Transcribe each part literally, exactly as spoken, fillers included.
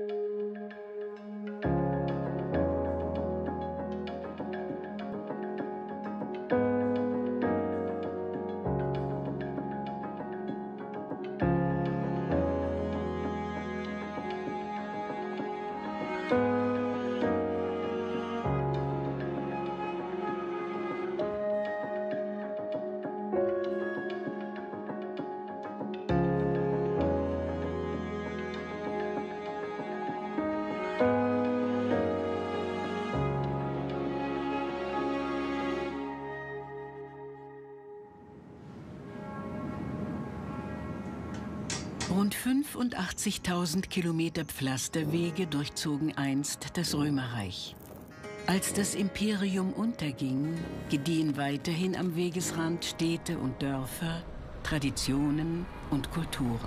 Rund fünfundachtzigtausend Kilometer Pflasterwege durchzogen einst das Römerreich. Als das Imperium unterging, gediehen weiterhin am Wegesrand Städte und Dörfer, Traditionen und Kulturen.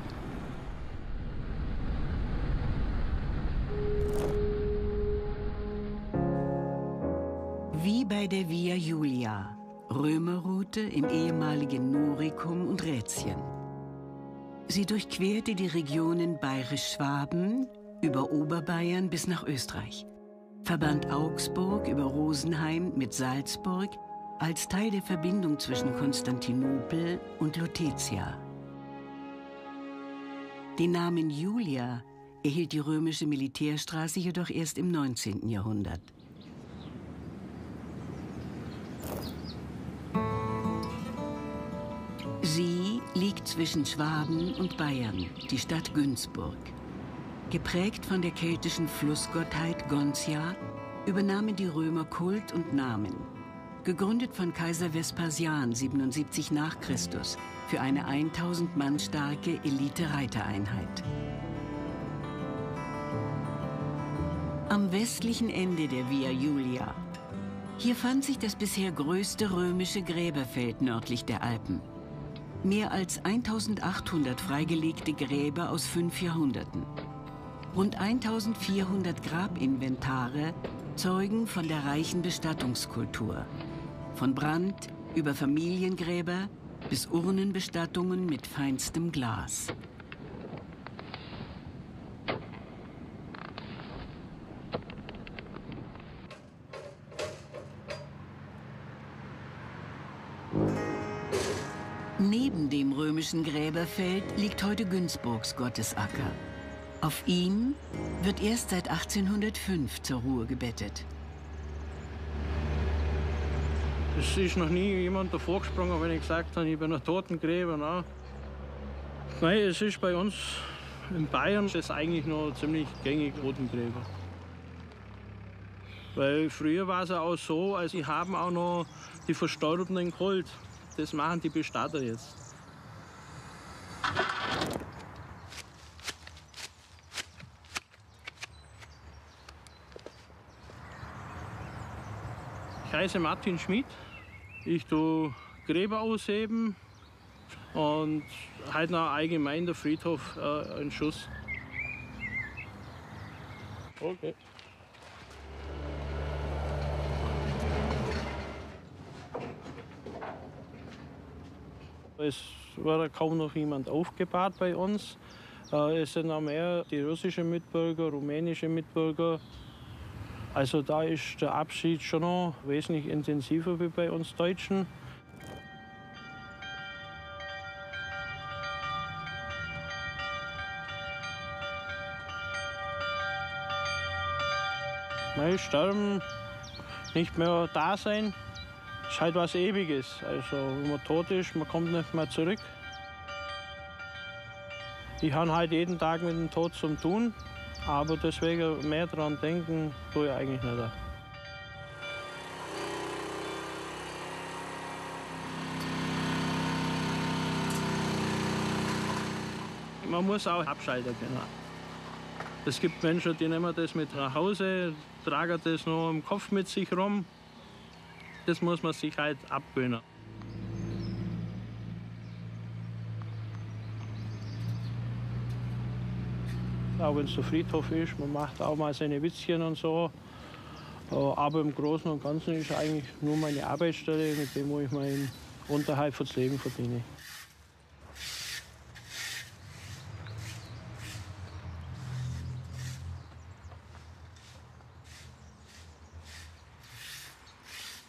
Wie bei der Via Julia, Römerroute im ehemaligen Noricum und Rätien. Sie durchquerte die Regionen Bayerisch-Schwaben über Oberbayern bis nach Österreich, verband Augsburg über Rosenheim mit Salzburg als Teil der Verbindung zwischen Konstantinopel und Lutetia. Den Namen Julia erhielt die römische Militärstraße jedoch erst im neunzehnten Jahrhundert. Sie liegt zwischen Schwaben und Bayern, die Stadt Günzburg. Geprägt von der keltischen Flussgottheit Gontia, übernahmen die Römer Kult und Namen. Gegründet von Kaiser Vespasian siebenundsiebzig nach Christus für eine tausend Mann starke Elite-Reitereinheit. Am westlichen Ende der Via Julia. Hier fand sich das bisher größte römische Gräberfeld nördlich der Alpen. Mehr als eintausendachthundert freigelegte Gräber aus fünf Jahrhunderten. Rund eintausendvierhundert Grabinventare zeugen von der reichen Bestattungskultur. Von Brand über Familiengräber bis Urnenbestattungen mit feinstem Glas. Neben dem römischen Gräberfeld liegt heute Günzburgs Gottesacker. Auf ihm wird erst seit achtzehnhundertfünf zur Ruhe gebettet. Es ist noch nie jemand davor gesprungen, wenn ich gesagt habe, ich bin ein Totengräber. Nein. Nein, es ist bei uns in Bayern ist eigentlich noch ziemlich gängig, Totengräber. Weil früher war es auch so, also sie haben auch noch die Verstorbenen geholt. Das machen die Bestatter jetzt. Ich heiße Martin Schmid. Ich tue Gräber ausheben und halt noch allgemein der Friedhof äh, einen Schuss. Okay. Es war kaum noch jemand aufgebahrt bei uns. Es sind auch mehr die russischen Mitbürger, rumänische Mitbürger. Also da ist der Abschied schon noch wesentlich intensiver wie bei uns Deutschen. Nein, sterben, nicht mehr da sein. Das ist halt was Ewiges. Also, wenn man tot ist, man kommt nicht mehr zurück. Ich habe halt jeden Tag mit dem Tod zu tun, aber deswegen mehr daran denken, tue ich eigentlich nicht. Man muss auch abschalten können. Es gibt Menschen, die nehmen das mit nach Hause, tragen das noch im Kopf mit sich rum. Das muss man sich halt abgewöhnen. Auch wenn es der Friedhof ist, man macht auch mal seine Witzchen und so. Aber im Großen und Ganzen ist eigentlich nur meine Arbeitsstelle, mit dem wo ich meinen Unterhalt fürs Leben verdiene.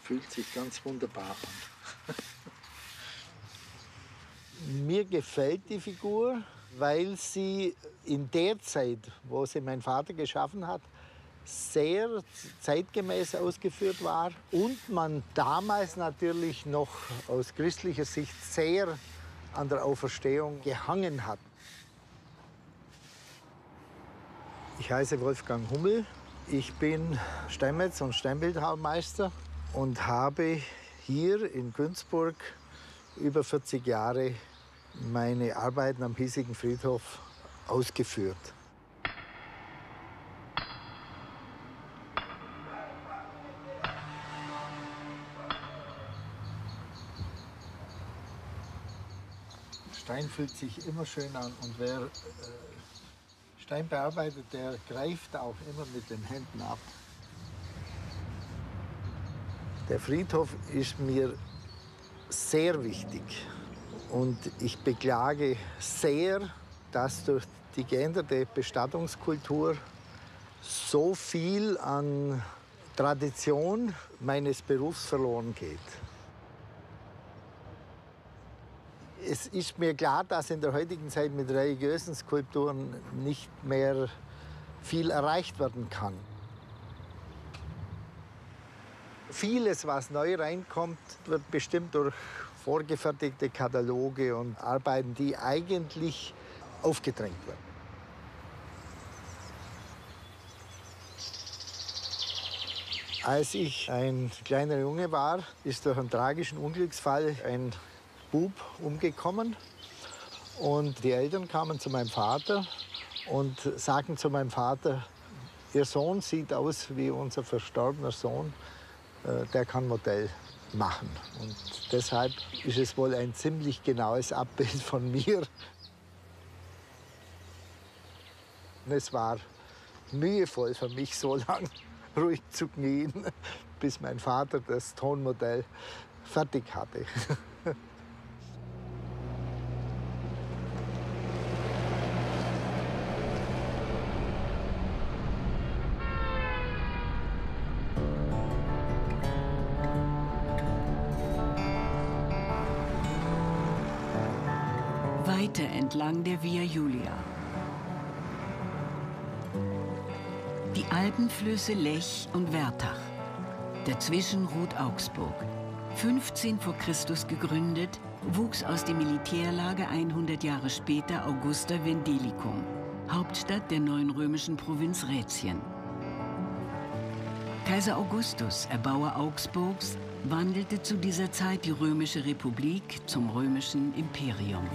Fühlt sich ganz wunderbar an. Mir gefällt die Figur, weil sie in der Zeit, wo sie mein Vater geschaffen hat, sehr zeitgemäß ausgeführt war und man damals natürlich noch aus christlicher Sicht sehr an der Auferstehung gehangen hat. Ich heiße Wolfgang Hummel, ich bin Steinmetz- und Steinbildhauermeister und habe hier in Günzburg über vierzig Jahre meine Arbeiten am hiesigen Friedhof ausgeführt. Stein fühlt sich immer schön an und wer äh, Stein bearbeitet, der greift auch immer mit den Händen ab. Der Friedhof ist mir sehr wichtig und ich beklage sehr, dass durch die geänderte Bestattungskultur so viel an Tradition meines Berufs verloren geht. Es ist mir klar, dass in der heutigen Zeit mit religiösen Skulpturen nicht mehr viel erreicht werden kann. Vieles, was neu reinkommt, wird bestimmt durch vorgefertigte Kataloge und Arbeiten, die eigentlich aufgedrängt werden. Als ich ein kleiner Junge war, ist durch einen tragischen Unglücksfall ein Bub umgekommen. Und die Eltern kamen zu meinem Vater und sagten zu meinem Vater, Ihr Sohn sieht aus wie unser verstorbener Sohn, der kann Modell machen. Und deshalb ist es wohl ein ziemlich genaues Abbild von mir. Und es war mühevoll für mich, so lange ruhig zu knien, bis mein Vater das Tonmodell fertig hatte. Weiter entlang der Via Julia. Die Alpenflüsse Lech und Wertach. Dazwischen ruht Augsburg. fünfzehn vor Christus gegründet, wuchs aus dem Militärlager hundert Jahre später Augusta Vendelicum, Hauptstadt der neuen römischen Provinz Rätien. Kaiser Augustus, Erbauer Augsburgs, wandelte zu dieser Zeit die Römische Republik zum römischen Imperium.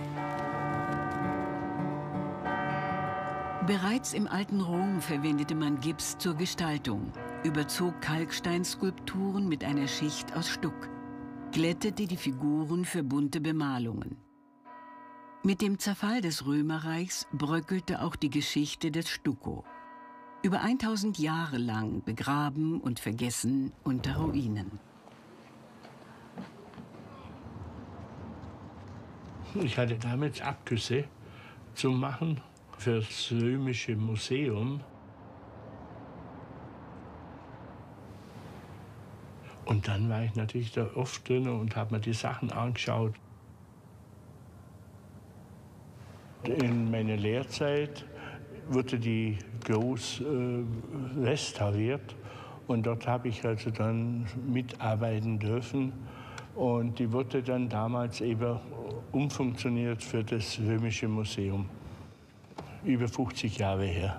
Bereits im alten Rom verwendete man Gips zur Gestaltung, überzog Kalksteinskulpturen mit einer Schicht aus Stuck, glättete die Figuren für bunte Bemalungen. Mit dem Zerfall des Römerreichs bröckelte auch die Geschichte des Stucco. Über tausend Jahre lang begraben und vergessen unter Ruinen. Ich hatte damals Abgüsse zu machen für das Römische Museum. Und dann war ich natürlich da oft drin und habe mir die Sachen angeschaut. In meiner Lehrzeit wurde die groß äh, restauriert und dort habe ich also dann mitarbeiten dürfen. Und die wurde dann damals eben umfunktioniert für das Römische Museum. Über fünfzig Jahre her.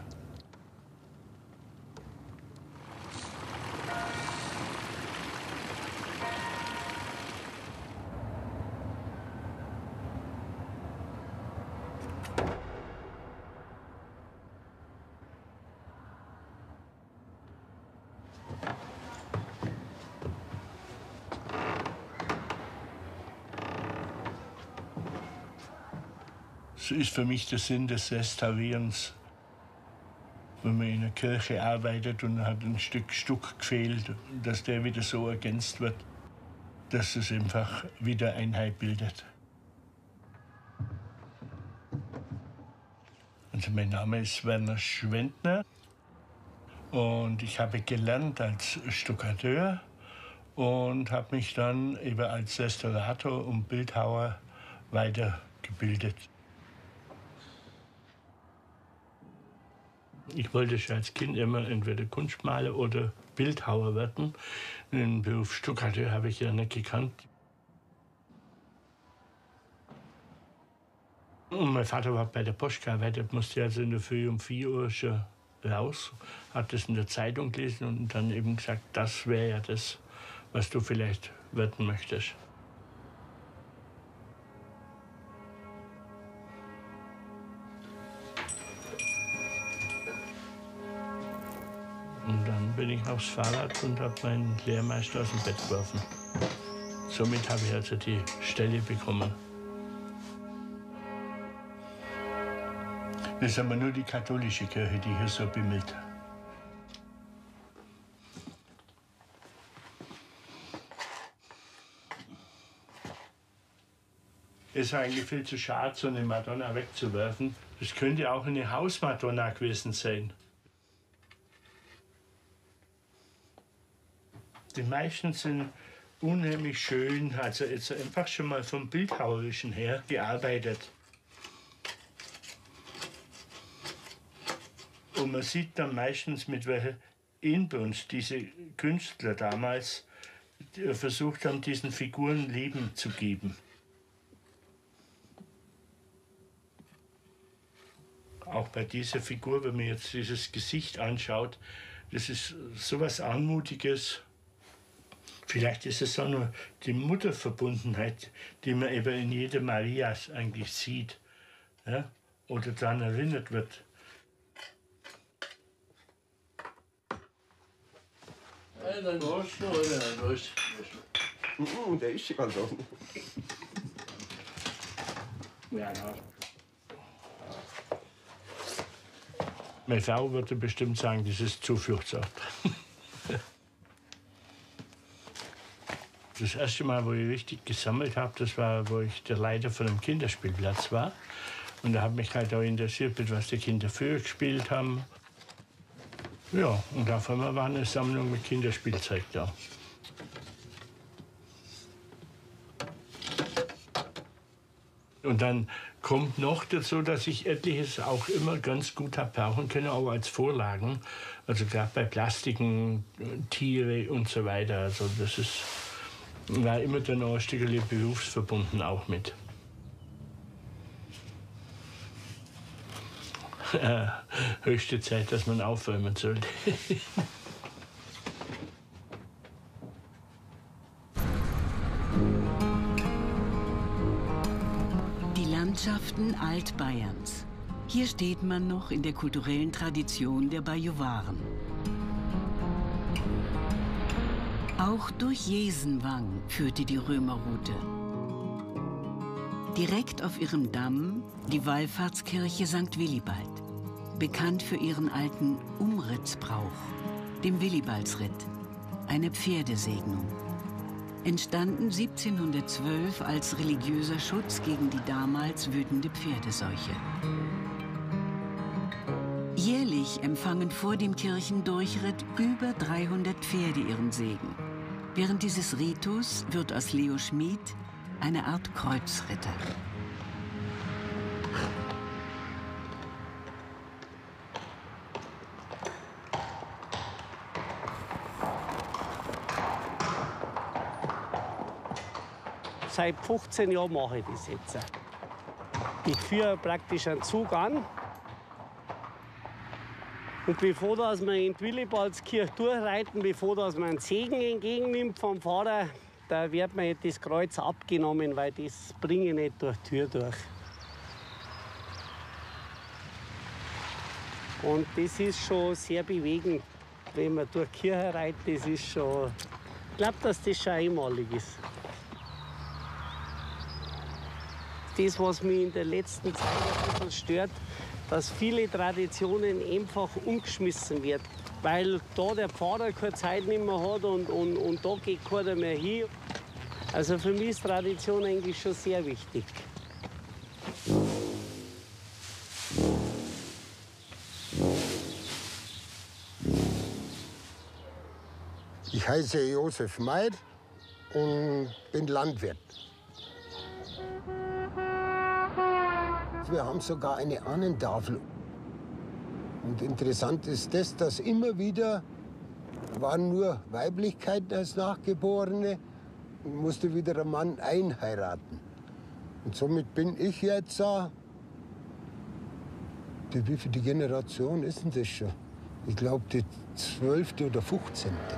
Das ist für mich der Sinn des Restaurierens. Wenn man in einer Kirche arbeitet und hat ein Stück Stuck gefehlt, dass der wieder so ergänzt wird, dass es einfach wieder Einheit bildet. Also mein Name ist Werner Schwendner und ich habe gelernt als Stuckateur und habe mich dann eben als Restaurator und Bildhauer weitergebildet. Ich wollte schon als Kind immer entweder Kunstmaler oder Bildhauer werden. Den Beruf Stuckateur habe ich ja nicht gekannt. Und mein Vater war bei der Post gearbeitet, musste also in der Früh um vier Uhr schon raus, hat das in der Zeitung gelesen und dann eben gesagt, das wäre ja das, was du vielleicht werden möchtest. Und dann bin ich aufs Fahrrad und habe meinen Lehrmeister aus dem Bett geworfen. Somit habe ich also die Stelle bekommen. Das ist aber nur die katholische Kirche, die hier so bimmelt. Es ist eigentlich viel zu schade, so eine Madonna wegzuwerfen. Das könnte auch eine Hausmadonna gewesen sein. Die meisten sind unheimlich schön, also jetzt einfach schon mal vom Bildhauerischen her gearbeitet. Und man sieht dann meistens, mit welcher Inbrunst diese Künstler damals versucht haben, diesen Figuren Leben zu geben. Auch bei dieser Figur, wenn man jetzt dieses Gesicht anschaut, das ist so was Anmutiges. Vielleicht ist es auch nur die Mutterverbundenheit, die man eben in jeder Maria eigentlich sieht, ja? Oder daran erinnert wird. Dann gehst du, oder? Dann gehst du. Der ist schon ganz offen. Ja, ja. Meine Frau würde bestimmt sagen, das ist Zufluchtsort. Das erste Mal, wo ich richtig gesammelt habe, das war, wo ich der Leiter von einem Kinderspielplatz war. Und da hat mich halt auch interessiert, was die Kinder früher gespielt haben. Ja, und auf einmal war eine Sammlung mit Kinderspielzeug da. Und dann kommt noch dazu, dass ich etliches auch immer ganz gut habe brauchen können, auch als Vorlagen. Also gerade bei Plastiken, Tiere und so weiter. Also das ist, war immer dann auch ein Stückchen berufsverbunden auch mit. Höchste Zeit, dass man aufräumen sollte. Die Landschaften Altbayerns. Hier steht man noch in der kulturellen Tradition der Bajuwaren. Auch durch Jesenwang führte die Römerroute. Direkt auf ihrem Damm die Wallfahrtskirche Sankt Willibald, bekannt für ihren alten Umrittsbrauch, dem Willibaldsritt, eine Pferdesegnung. Entstanden siebzehnhundertzwölf als religiöser Schutz gegen die damals wütende Pferdeseuche. Jährlich empfangen vor dem Kirchendurchritt über dreihundert Pferde ihren Segen. Während dieses Ritus wird aus Leo Schmid eine Art Kreuzritter. Seit fünfzehn Jahren mache ich das jetzt. Ich führe praktisch einen Zug an. Und bevor dass wir in die Willibaldskirche durchreiten, bevor dass man einen Segen entgegennimmt vom Pfarrer, da wird mir das Kreuz abgenommen, weil das bringe ich nicht durch die Tür durch. Und das ist schon sehr bewegend, wenn man durch die Kirche reitet. Das ist schon, ich glaube, dass das schon einmalig ist. Das, was mich in der letzten Zeit ein bisschen stört, dass viele Traditionen einfach umgeschmissen werden. Weil da der Pfarrer keine Zeit nicht mehr hat und, und, und da geht keiner mehr hin. Also für mich ist Tradition eigentlich schon sehr wichtig. Ich heiße Josef Meid und bin Landwirt. Wir haben sogar eine Ahnentafel. Und interessant ist das, dass immer wieder waren nur Weiblichkeit als Nachgeborene und musste wieder ein Mann einheiraten. Und somit bin ich jetzt, äh, die, wie viele Generation ist denn das schon? Ich glaube, die zwölfte oder fünfzehnte.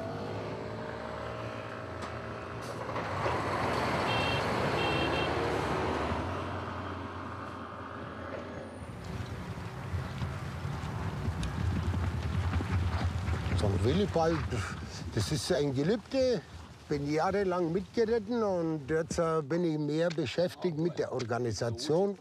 Sankt Willibald, das ist ein Gelübde. Ich bin jahrelang mitgeritten und jetzt äh, bin ich mehr beschäftigt mit der Organisation.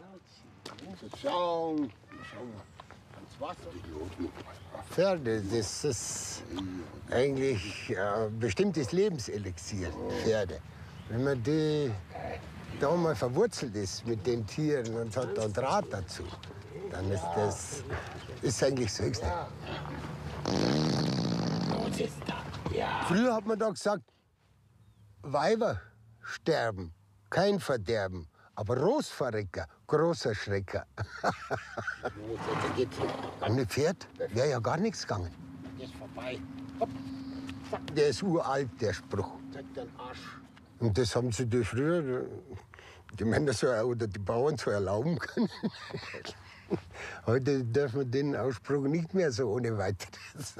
Pferde, das ist eigentlich ein bestimmtes Lebenselixier, Pferde. Wenn man die da mal verwurzelt ist mit den Tieren und hat da Draht dazu, dann ist das ist eigentlich das Höchste. Früher hat man da gesagt, Weiber sterben, kein Verderben. Aber Rosverrecker, großer Schrecker. Ohne Pferd wäre ja gar nichts gegangen. Der ist vorbei. Der ist uralt, der Spruch. Und das haben sie die früher, die Männer so, oder die Bauern so erlauben können. Heute darf man den Ausspruch nicht mehr so ohne weiteres.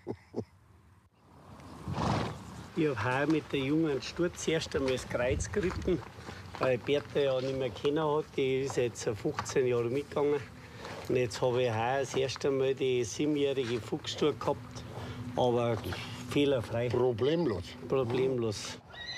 Ich habe heuer mit der jungen Sturz erst einmal das Kreuz geritten, weil ich Bertha ja nicht mehr kennen hat. Die ist jetzt fünfzehn Jahre mitgegangen. Und jetzt habe ich heuer das erste Mal die siebenjährige Fuchstour gehabt. Aber fehlerfrei. Problemlos. Problemlos.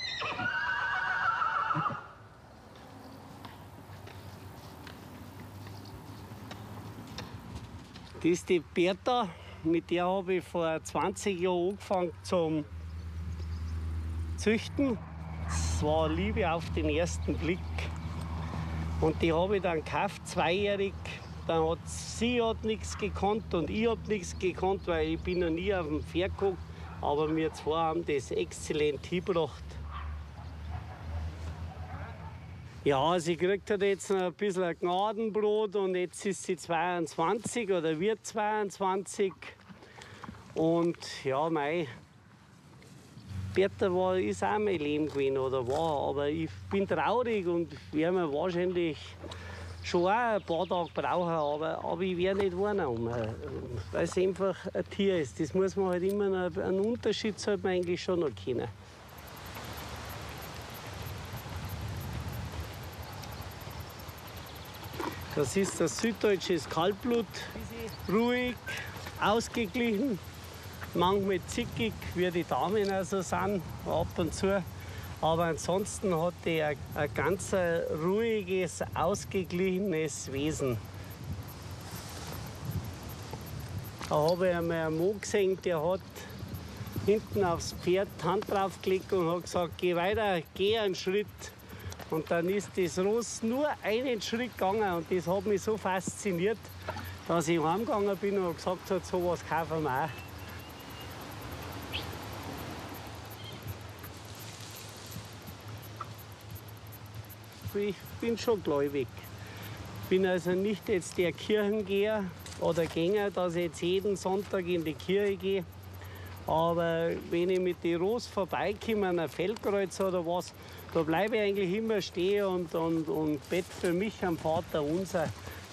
Das ist die Bertha, mit der habe ich vor zwanzig Jahren angefangen zum Züchten. Es war Liebe auf den ersten Blick. Und die habe ich dann gekauft, zweijährig. Dann hat sie hat nichts gekonnt und ich habe nichts gekonnt, weil ich bin noch nie auf dem Pferd geguckt. Aber wir zwei haben das exzellent hingebracht. Ja, sie kriegt halt jetzt noch ein bisschen ein Gnadenbrot und jetzt ist sie zweiundzwanzig oder wird zweiundzwanzig. Und ja, mei, Bertha war, ist auch mein Leben gewesen oder war. Aber ich bin traurig und werde mir wahrscheinlich schon auch ein paar Tage brauchen, aber, aber ich werde nicht warnen, weil es einfach ein Tier ist. Das muss man halt immer noch, einen Unterschied sollte man eigentlich schon noch kennen. Das ist das süddeutsches Kaltblut, ruhig, ausgeglichen, manchmal zickig, wie die Damen also sind, ab und zu. Aber ansonsten hat er ein, ein ganz ruhiges, ausgeglichenes Wesen. Da habe ich einmal einen Mann gesehen, der hat hinten aufs Pferd die Hand draufgelegt und hat gesagt, geh weiter, geh einen Schritt. Und dann ist das Ross nur einen Schritt gegangen und das hat mich so fasziniert, dass ich heimgegangen bin und gesagt habe, so was kaufen wir auch. Ich bin schon gläubig. Ich bin also nicht jetzt der Kirchengeher oder Gänger, dass ich jetzt jeden Sonntag in die Kirche gehe. Aber wenn ich mit den Ross vorbeikomme, an einem Feldkreuz oder was, da bleibe ich eigentlich immer stehen und, und, und bete für mich am Vater unser.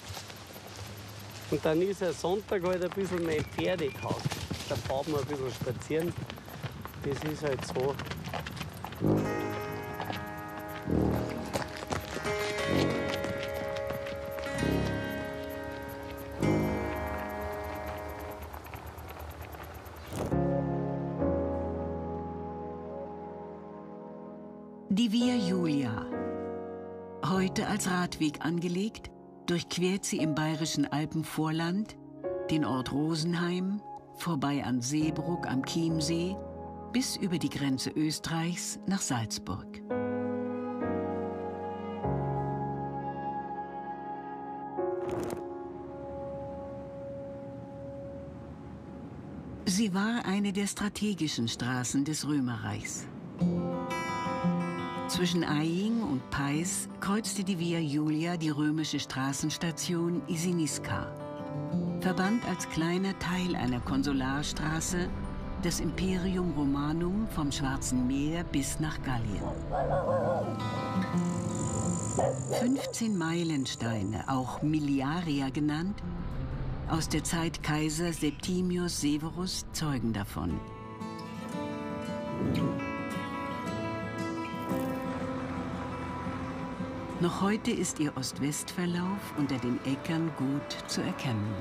Und dann ist ein Sonntag halt ein bisschen mein Pferdetag. Da fahren wir ein bisschen spazieren. Das ist halt so. Die Via Julia. Heute als Radweg angelegt, durchquert sie im bayerischen Alpenvorland den Ort Rosenheim, vorbei an Seebrugg am Chiemsee, bis über die Grenze Österreichs nach Salzburg. Sie war eine der strategischen Straßen des Römerreichs. Zwischen Aying und Pais kreuzte die Via Julia die römische Straßenstation Isiniska, verband als kleiner Teil einer Konsularstraße das Imperium Romanum vom Schwarzen Meer bis nach Gallien. fünfzehn Meilensteine, auch Miliaria genannt, aus der Zeit Kaiser Septimius Severus zeugen davon. Noch heute ist ihr Ost-West-Verlauf unter den Äckern gut zu erkennen.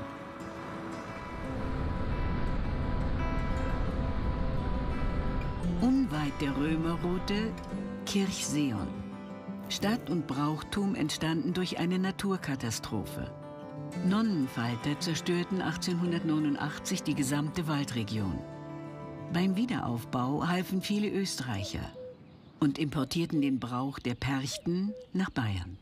Unweit der Römerroute Kirchseon. Stadt und Brauchtum entstanden durch eine Naturkatastrophe. Nonnenfalter zerstörten achtzehnhundertneunundachtzig die gesamte Waldregion. Beim Wiederaufbau halfen viele Österreicher und importierten den Brauch der Perchten nach Bayern.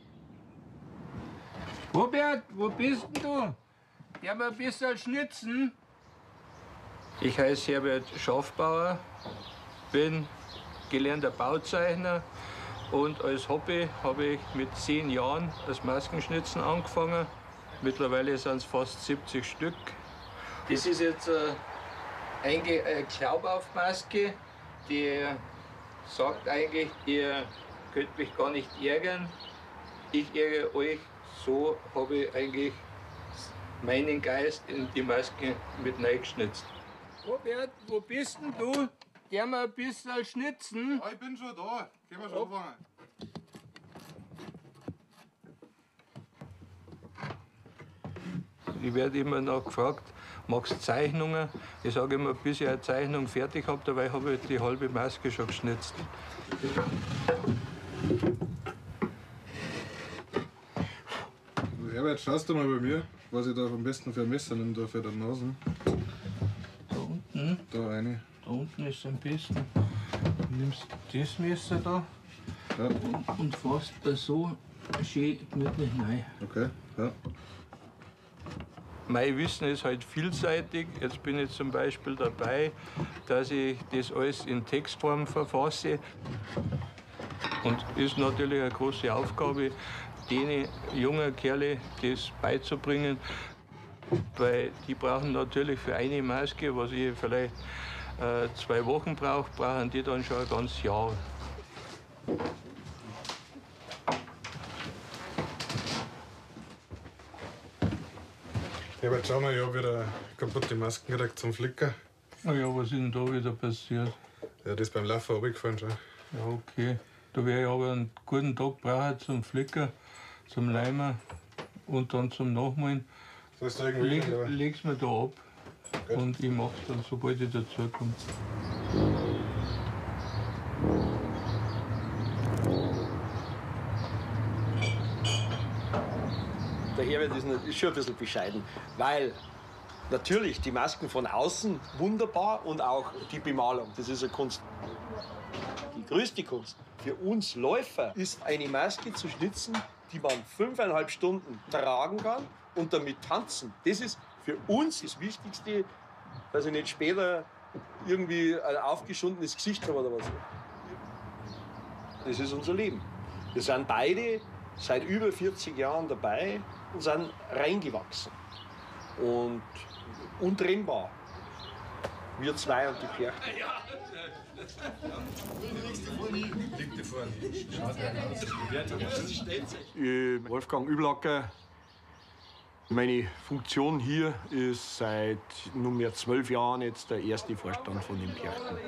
Robert, wo bist denn du? Ja, mal ein bisschen schnitzen. Ich heiße Herbert Schafbauer, bin gelernter Bauzeichner und als Hobby habe ich mit zehn Jahren das Maskenschnitzen angefangen. Mittlerweile sind es fast siebzig Stück. Das ist jetzt äh, eine äh, Klaubaufmaske, die sagt eigentlich, ihr könnt mich gar nicht ärgern. Ich ärgere euch, so habe ich eigentlich meinen Geist in die Maske mit reingeschnitzt. Robert, wo bist denn du? Geh mal ein bisschen schnitzen. Ja, ich bin schon da. Gehen wir schon anfangen. Ich werde immer noch gefragt, magst du Zeichnungen? Ich sage immer, bis ich eine Zeichnung fertig habe, dabei habe ich die halbe Maske schon geschnitzt. Herbert, schaust du mal bei mir, was ich da am besten für ein Messer nehme, da für den Nasen. Da unten? Da eine. Da unten ist am besten. Du nimmst das Messer da ja. und, und fährst da so schön gemütlich rein. Okay, ja. Mein Wissen ist halt vielseitig. Jetzt bin ich zum Beispiel dabei, dass ich das alles in Textform verfasse. Und ist natürlich eine große Aufgabe, den jungen Kerle das beizubringen. Weil die brauchen natürlich für eine Maske, was ich vielleicht äh, zwei Wochen brauche, brauchen die dann schon ein ganzes Jahr. Herbert, schau mal, ich habe wieder kaputte Masken gekriegt zum Flicken. Na ja, was ist denn da wieder passiert? Ja, das ist beim Laufen runtergefallen schon. Ja, okay. Da werde ich aber einen guten Tag brauchen zum Flicken, zum Leimen und dann zum Nachmalen. Sollst du irgendwie Leg, hin, leg's mir da ab. Gut. Und ich mach's dann, sobald ich dazu komme. Der Herbert ist, ist schon ein bisschen bescheiden, weil natürlich die Masken von außen wunderbar und auch die Bemalung, das ist eine Kunst. Die größte Kunst für uns Läufer ist, eine Maske zu schnitzen, die man fünfeinhalb Stunden tragen kann und damit tanzen. Das ist für uns das Wichtigste, dass ich nicht später irgendwie ein aufgeschundenes Gesicht habe oder was. Das ist unser Leben. Wir sind beide seit über vierzig Jahren dabei und sind reingewachsen. Und untrennbar. Wir zwei und die Kirche. Ich, Wolfgang Üblacker. Meine Funktion hier ist seit nunmehr zwölf Jahren jetzt der erste Vorstand von den Pirchten.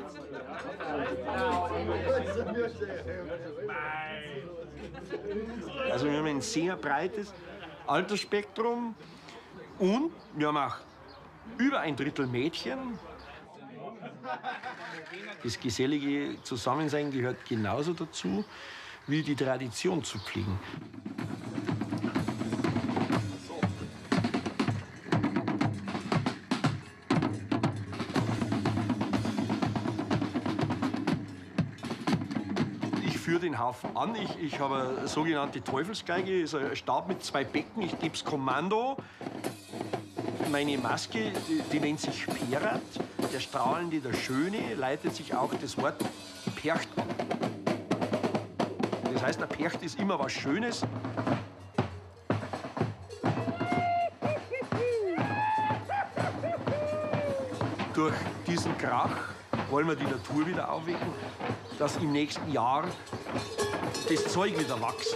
Also wir haben ein sehr breites Altersspektrum und wir haben auch über ein Drittel Mädchen. Das gesellige Zusammensein gehört genauso dazu, wie die Tradition zu pflegen. Ich führe den Haufen an. Ich, ich habe eine sogenannte Teufelsgeige, ist ein Stab mit zwei Becken. Ich gebe das Kommando. Meine Maske, die, die nennt sich Perat. Der Strahlende, der Schöne, leitet sich auch das Wort Percht ab. Das heißt, der Percht ist immer was Schönes. Durch diesen Krach wollen wir die Natur wieder aufwecken, dass im nächsten Jahr das Zeug wieder wächst.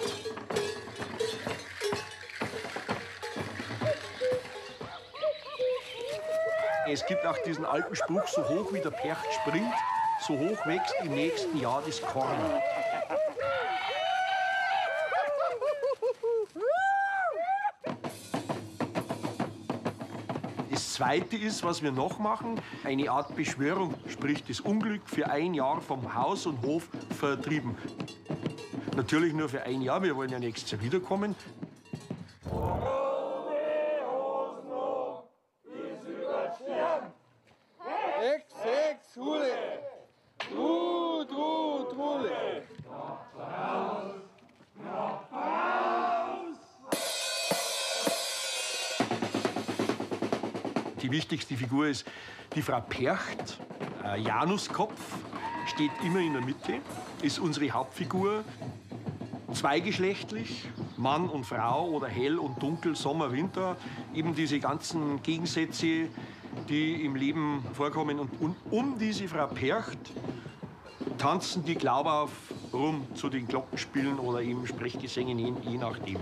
Es gibt auch diesen alten Spruch, so hoch wie der Percht springt, so hoch wächst im nächsten Jahr das Korn. Das Zweite ist, was wir noch machen, eine Art Beschwörung, sprich das Unglück für ein Jahr vom Haus und Hof vertrieben. Natürlich nur für ein Jahr, wir wollen ja nächstes Jahr wiederkommen. Die wichtigste Figur ist die Frau Percht. Äh, Januskopf steht immer in der Mitte, ist unsere Hauptfigur. Zweigeschlechtlich, Mann und Frau oder hell und dunkel, Sommer, Winter. Eben diese ganzen Gegensätze, die im Leben vorkommen. Und, und um diese Frau Percht tanzen die Glaubauf rum zu den Glockenspielen oder eben Sprechgesängen, je, je nachdem.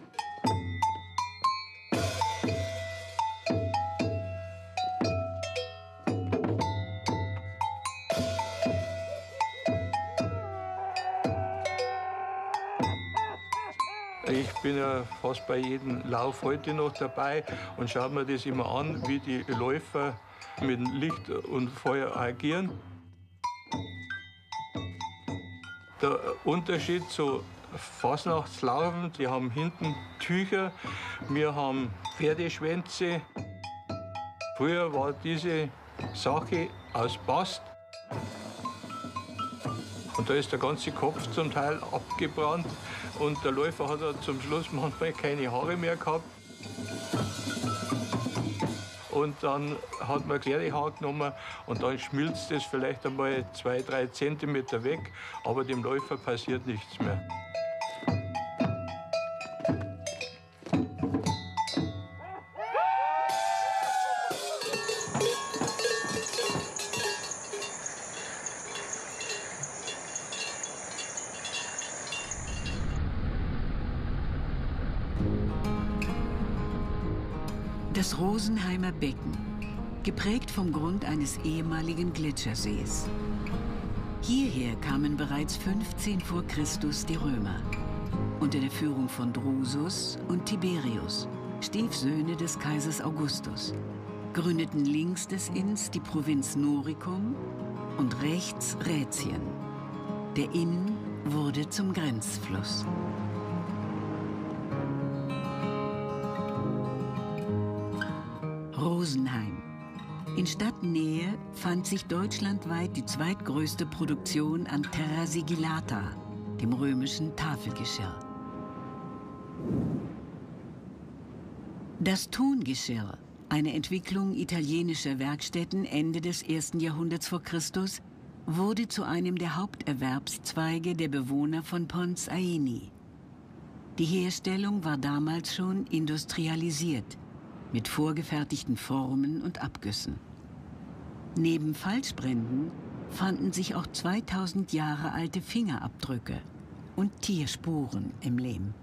Ich bin ja fast bei jedem Lauf heute noch dabei und schaue mir das immer an, wie die Läufer mit Licht und Feuer agieren. Der Unterschied zu Fasnachtslaufen, die haben hinten Tücher, wir haben Pferdeschwänze. Früher war diese Sache aus Bast. Und da ist der ganze Kopf zum Teil abgebrannt und der Läufer hat dann zum Schluss manchmal keine Haare mehr gehabt. Und dann hat man Pferdehaar genommen und dann schmilzt es vielleicht einmal zwei, drei Zentimeter weg, aber dem Läufer passiert nichts mehr. Das Rosenheimer Becken, geprägt vom Grund eines ehemaligen Gletschersees. Hierher kamen bereits fünfzehn vor Christus die Römer, unter der Führung von Drusus und Tiberius, Stiefsöhne des Kaisers Augustus, gründeten links des Inns die Provinz Noricum und rechts Rätien. Der Inn wurde zum Grenzfluss. Rosenheim. In Stadtnähe fand sich deutschlandweit die zweitgrößte Produktion an Terra Sigillata, dem römischen Tafelgeschirr. Das Tongeschirr, eine Entwicklung italienischer Werkstätten Ende des ersten Jahrhunderts vor Christus, wurde zu einem der Haupterwerbszweige der Bewohner von Pons Aeni. Die Herstellung war damals schon industrialisiert, mit vorgefertigten Formen und Abgüssen. Neben Falschbränden fanden sich auch zweitausend Jahre alte Fingerabdrücke und Tierspuren im Lehm.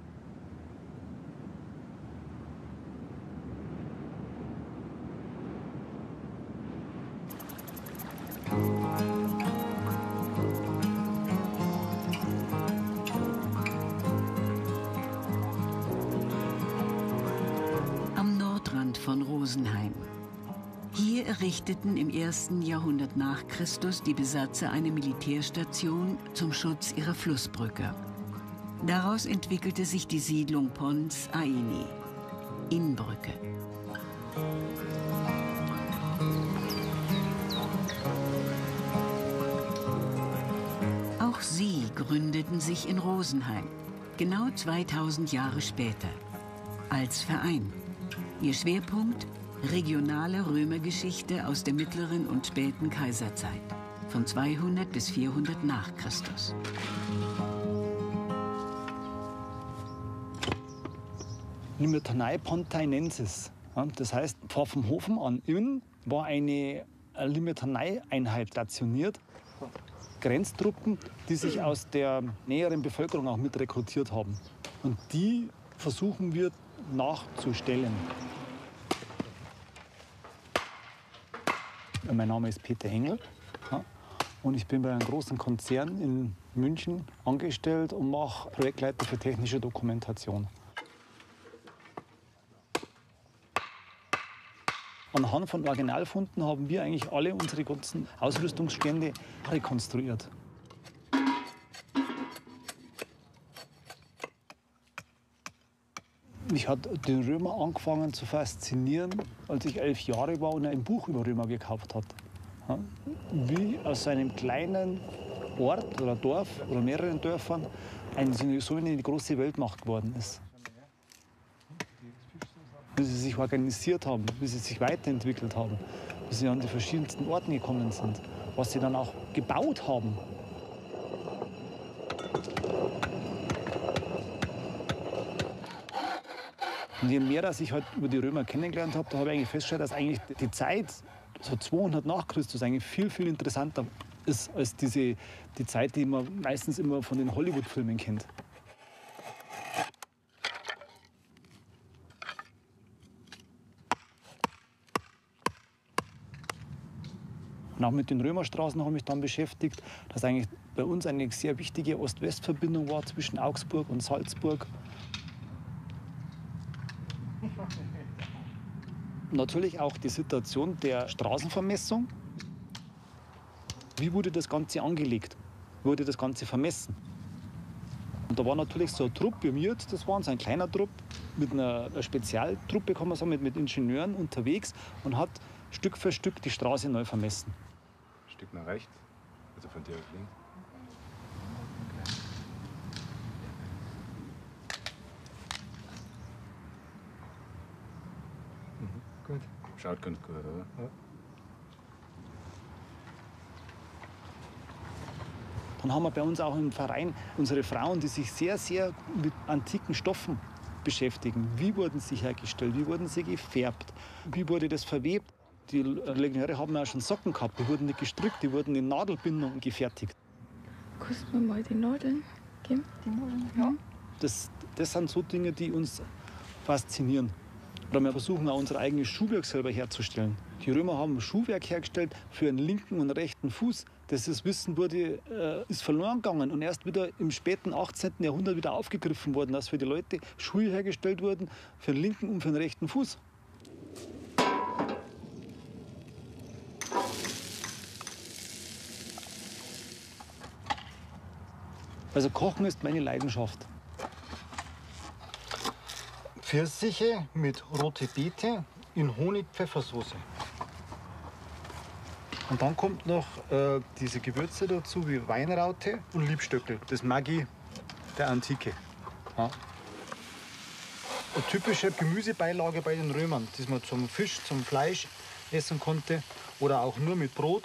Von Rosenheim. Hier errichteten im ersten Jahrhundert nach Christus die Besatzer eine Militärstation zum Schutz ihrer Flussbrücke. Daraus entwickelte sich die Siedlung Pons Aeni, Innbrücke. Auch sie gründeten sich in Rosenheim, genau zweitausend Jahre später, als Verein. Ihr Schwerpunkt Regionale Römergeschichte aus der mittleren und späten Kaiserzeit, von zweihundert bis vierhundert nach Christus. Limitanei Pontainensis, das heißt, vor vom Hofen an Inn war eine Limitanei-Einheit stationiert. Grenztruppen, die sich aus der näheren Bevölkerung auch mit rekrutiert haben. Und die versuchen wir nachzustellen. Mein Name ist Peter Engel, ja, und ich bin bei einem großen Konzern in München angestellt und mache Projektleiter für technische Dokumentation. Anhand von Originalfunden haben wir eigentlich alle unsere ganzen Ausrüstungsstände rekonstruiert. Mich hat den Römer angefangen zu faszinieren, als ich elf Jahre war und ein Buch über Römer gekauft hat. Wie aus einem kleinen Ort oder Dorf oder mehreren Dörfern eine, so eine große Weltmacht geworden ist. Wie sie sich organisiert haben, wie sie sich weiterentwickelt haben, wie sie an die verschiedensten Orten gekommen sind, was sie dann auch gebaut haben. Und je mehr dass ich halt über die Römer kennengelernt habe, da habe ich eigentlich festgestellt, dass eigentlich die Zeit, so zweihundert nach Christus, eigentlich viel, viel interessanter ist als diese, die Zeit, die man meistens immer von den Hollywood-Filmen kennt. Und auch mit den Römerstraßen habe ich mich dann beschäftigt, dass eigentlich bei uns eine sehr wichtige Ost-West-Verbindung war zwischen Augsburg und Salzburg. Natürlich auch die Situation der Straßenvermessung. Wie wurde das Ganze angelegt? Wie wurde das Ganze vermessen? Und da war natürlich so ein Trupp, wie wir jetzt das waren, so ein kleiner Trupp, mit einer, einer Spezialtruppe, kann man sagen, mit, mit Ingenieuren unterwegs und hat Stück für Stück die Straße neu vermessen. Ein Stück nach rechts, also von dir auf links. Gut. Schaut ganz gut, oder? Ja. Dann haben wir bei uns auch im Verein unsere Frauen, die sich sehr, sehr mit antiken Stoffen beschäftigen. Wie wurden sie hergestellt? Wie wurden sie gefärbt? Wie wurde das verwebt? Die Legionäre haben ja schon Socken gehabt, die wurden nicht gestrickt, die wurden in Nadelbindung gefertigt. Kannst du mir mal die Nadeln geben? Die Nadeln, ja. Das, das sind so Dinge, die uns faszinieren. Oder wir versuchen auch unser eigenes Schuhwerk selber herzustellen. Die Römer haben Schuhwerk hergestellt für einen linken und rechten Fuß. Das Wissen wurde, äh, ist verloren gegangen und erst wieder im späten achtzehnten Jahrhundert wieder aufgegriffen worden, dass für die Leute Schuhe hergestellt wurden für den linken und für den rechten Fuß. Also Kochen ist meine Leidenschaft. Pfirsiche mit rote Beete in Honig-Pfeffersoße. Und dann kommt noch äh, diese Gewürze dazu, wie Weinraute und Liebstöckel. Das Maggi der Antike. Ja. Eine typische Gemüsebeilage bei den Römern, die man zum Fisch, zum Fleisch essen konnte oder auch nur mit Brot.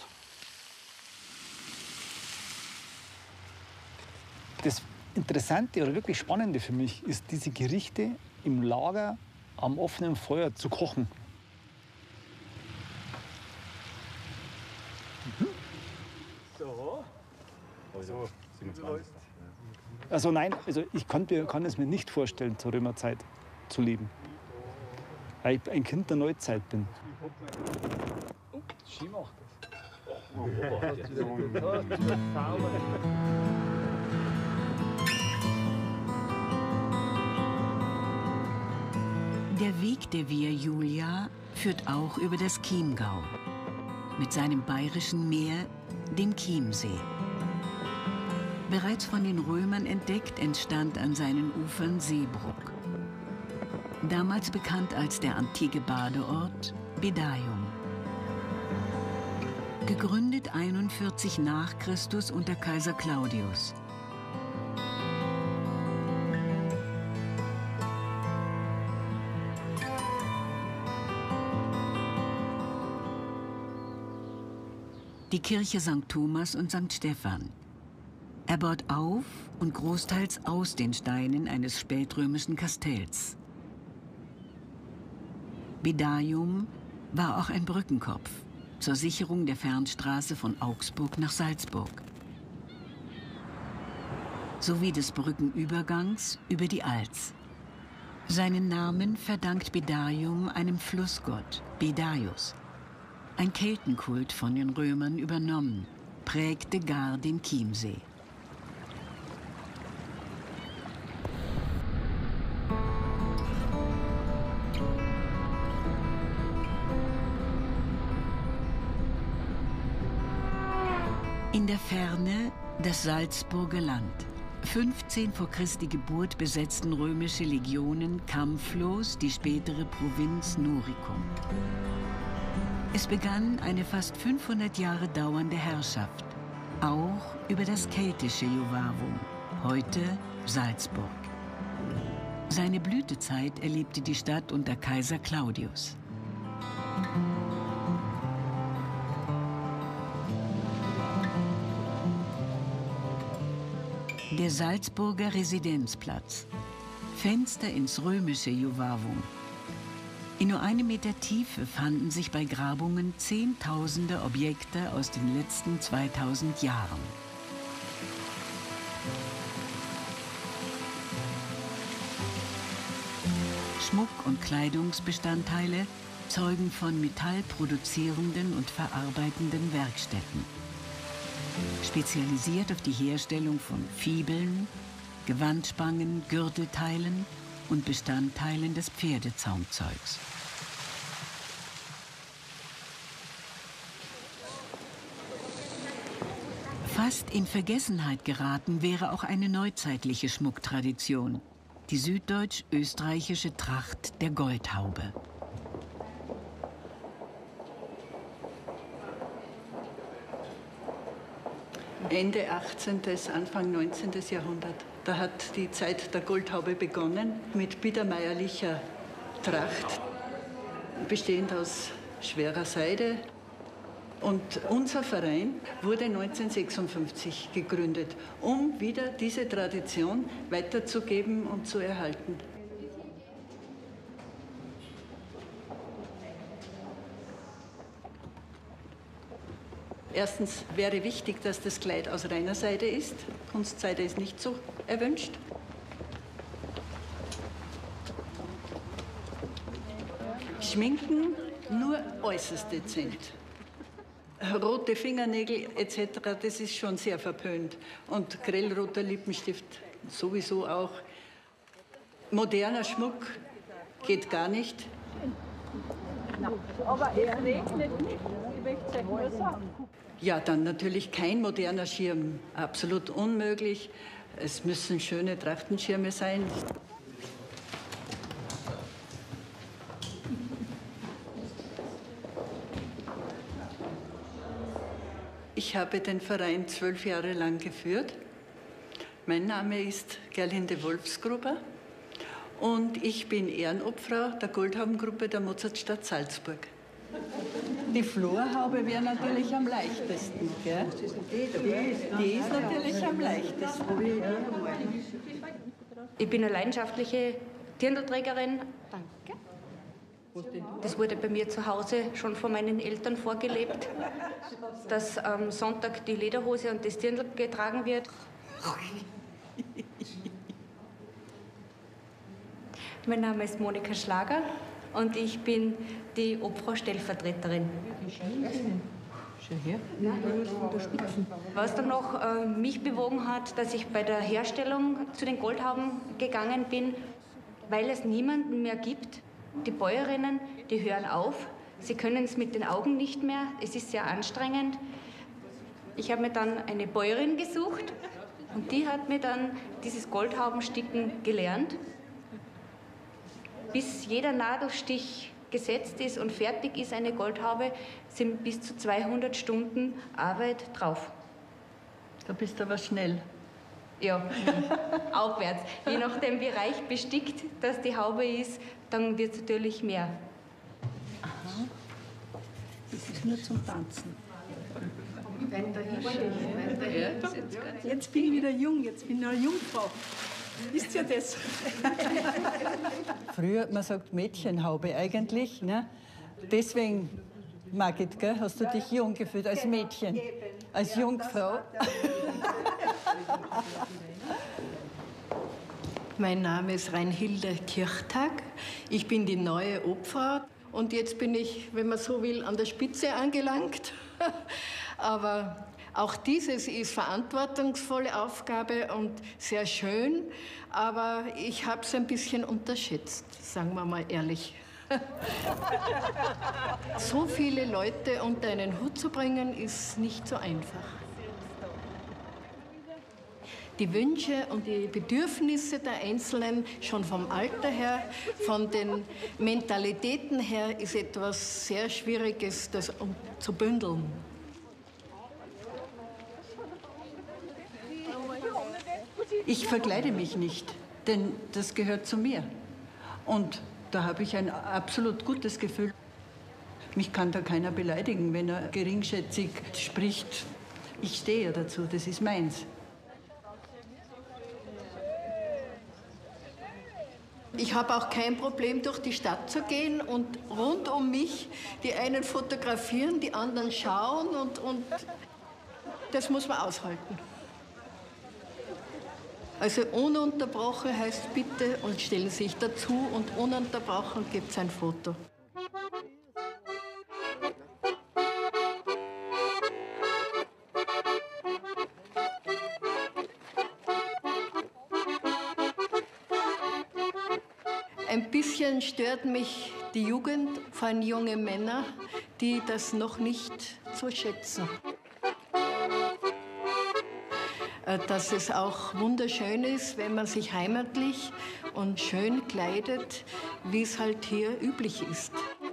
Das Interessante oder wirklich Spannende für mich ist, diese Gerichte im Lager am offenen Feuer zu kochen. Mhm. So. Also siebenundzwanzig. Also nein, also ich kann, kann es mir nicht vorstellen, zur Römerzeit zu leben. Weil ich ein Kind der Neuzeit bin. Oh, Ski macht Der Weg der Via Julia führt auch über das Chiemgau mit seinem bayerischen Meer, dem Chiemsee. Bereits von den Römern entdeckt, entstand an seinen Ufern Seebruck. Damals bekannt als der antike Badeort Bedaium. Gegründet einundvierzig nach Christus unter Kaiser Claudius. die Kirche Sankt Thomas und Sankt Stephan. Er baut auf und großteils aus den Steinen eines spätrömischen Kastells. Bedarium war auch ein Brückenkopf zur Sicherung der Fernstraße von Augsburg nach Salzburg, sowie des Brückenübergangs über die Alz. Seinen Namen verdankt Bedarium einem Flussgott, Bedaios. Ein Keltenkult von den Römern übernommen, prägte gar den Chiemsee. In der Ferne das Salzburger Land. fünfzehn vor Christi Geburt besetzten römische Legionen kampflos die spätere Provinz Noricum. Es begann eine fast fünfhundert Jahre dauernde Herrschaft, auch über das keltische Juvavum, heute Salzburg. Seine Blütezeit erlebte die Stadt unter Kaiser Claudius. Der Salzburger Residenzplatz. Fenster ins römische Juvavum. In nur einem Meter Tiefe fanden sich bei Grabungen Zehntausende Objekte aus den letzten zweitausend Jahren. Schmuck- und Kleidungsbestandteile zeugen von metallproduzierenden und verarbeitenden Werkstätten. Spezialisiert auf die Herstellung von Fibeln, Gewandspangen, Gürtelteilen und Bestandteilen des Pferdezaumzeugs. Fast in Vergessenheit geraten wäre auch eine neuzeitliche Schmucktradition, die süddeutsch-österreichische Tracht der Goldhaube. Ende achtzehnten. Anfang neunzehnten. Jahrhundert. Da hat die Zeit der Goldhaube begonnen mit biedermeierlicher Tracht, bestehend aus schwerer Seide. Und unser Verein wurde neunzehnhundertsechsundfünfzig gegründet, um wieder diese Tradition weiterzugeben und zu erhalten. Erstens wäre wichtig, dass das Kleid aus reiner Seide ist. Kunstseide ist nicht so erwünscht. Schminken nur äußerst dezent. Rote Fingernägel et cetera, das ist schon sehr verpönt. Und grellroter Lippenstift sowieso auch. Moderner Schmuck geht gar nicht. Aber es regnet nicht, ich möchte es euch nur sagen. Ja, dann natürlich kein moderner Schirm, absolut unmöglich. Es müssen schöne Trachtenschirme sein. Ich habe den Verein zwölf Jahre lang geführt. Mein Name ist Gerlinde Wolfsgruber und ich bin Ehrenobfrau der Goldhaubengruppe der Mozartstadt Salzburg. Die Florhaube wäre natürlich am leichtesten, gell? Die ist natürlich am leichtesten. Ich bin eine leidenschaftliche Dirndlträgerin. Danke. Das wurde bei mir zu Hause schon von meinen Eltern vorgelebt, dass am Sonntag die Lederhose und das Dirndl getragen wird. Mein Name ist Monika Schlager und ich bin die Obfrau-Stellvertreterin. Was dann noch äh, mich bewogen hat, dass ich bei der Herstellung zu den Goldhauben gegangen bin, weil es niemanden mehr gibt. Die Bäuerinnen, die hören auf, sie können es mit den Augen nicht mehr, es ist sehr anstrengend. Ich habe mir dann eine Bäuerin gesucht und die hat mir dann dieses Goldhaubensticken gelernt. Bis jeder Nadelstich gesetzt ist und fertig ist eine Goldhaube, sind bis zu zweihundert Stunden Arbeit drauf. Da bist du aber schnell. Ja, aufwärts. Je nachdem, wie reich bestickt dass die Haube ist, dann wird es natürlich mehr. Aha. Das ist nur zum Tanzen. Weiter hin. Jetzt bin ich wieder jung, jetzt bin ich eine Jungfrau. Wisst ihr das? Früher, man sagt Mädchenhaube eigentlich, ne? Deswegen, Margit, gell, hast du dich jung gefühlt als Mädchen, als Jungfrau? Mein Name ist Reinhilde Kirchtag. Ich bin die neue Obfrau. Und jetzt bin ich, wenn man so will, an der Spitze angelangt. Aber auch dieses ist verantwortungsvolle Aufgabe und sehr schön. Aber ich habe es ein bisschen unterschätzt, sagen wir mal ehrlich. So viele Leute unter einen Hut zu bringen, ist nicht so einfach. Die Wünsche und die Bedürfnisse der Einzelnen, schon vom Alter her, von den Mentalitäten her, ist etwas sehr Schwieriges, das um, zu bündeln. Ich verkleide mich nicht, denn das gehört zu mir. Und da habe ich ein absolut gutes Gefühl. Mich kann da keiner beleidigen, wenn er geringschätzig spricht. Ich stehe ja dazu, das ist meins. Ich habe auch kein Problem, durch die Stadt zu gehen und rund um mich die einen fotografieren, die anderen schauen und, und das muss man aushalten. Also ununterbrochen heißt bitte und stellen Sie sich dazu und ununterbrochen gibt es ein Foto. Ein bisschen stört mich die Jugend, vor allem junge Männer, die das noch nicht so schätzen. Dass es auch wunderschön ist, wenn man sich heimatlich und schön kleidet, wie es halt hier üblich ist.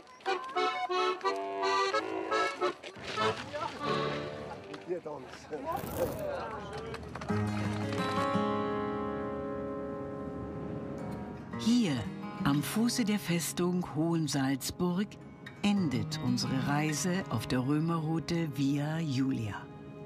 Hier, am Fuße der Festung Hohensalzburg, endet unsere Reise auf der Römerroute Via Julia.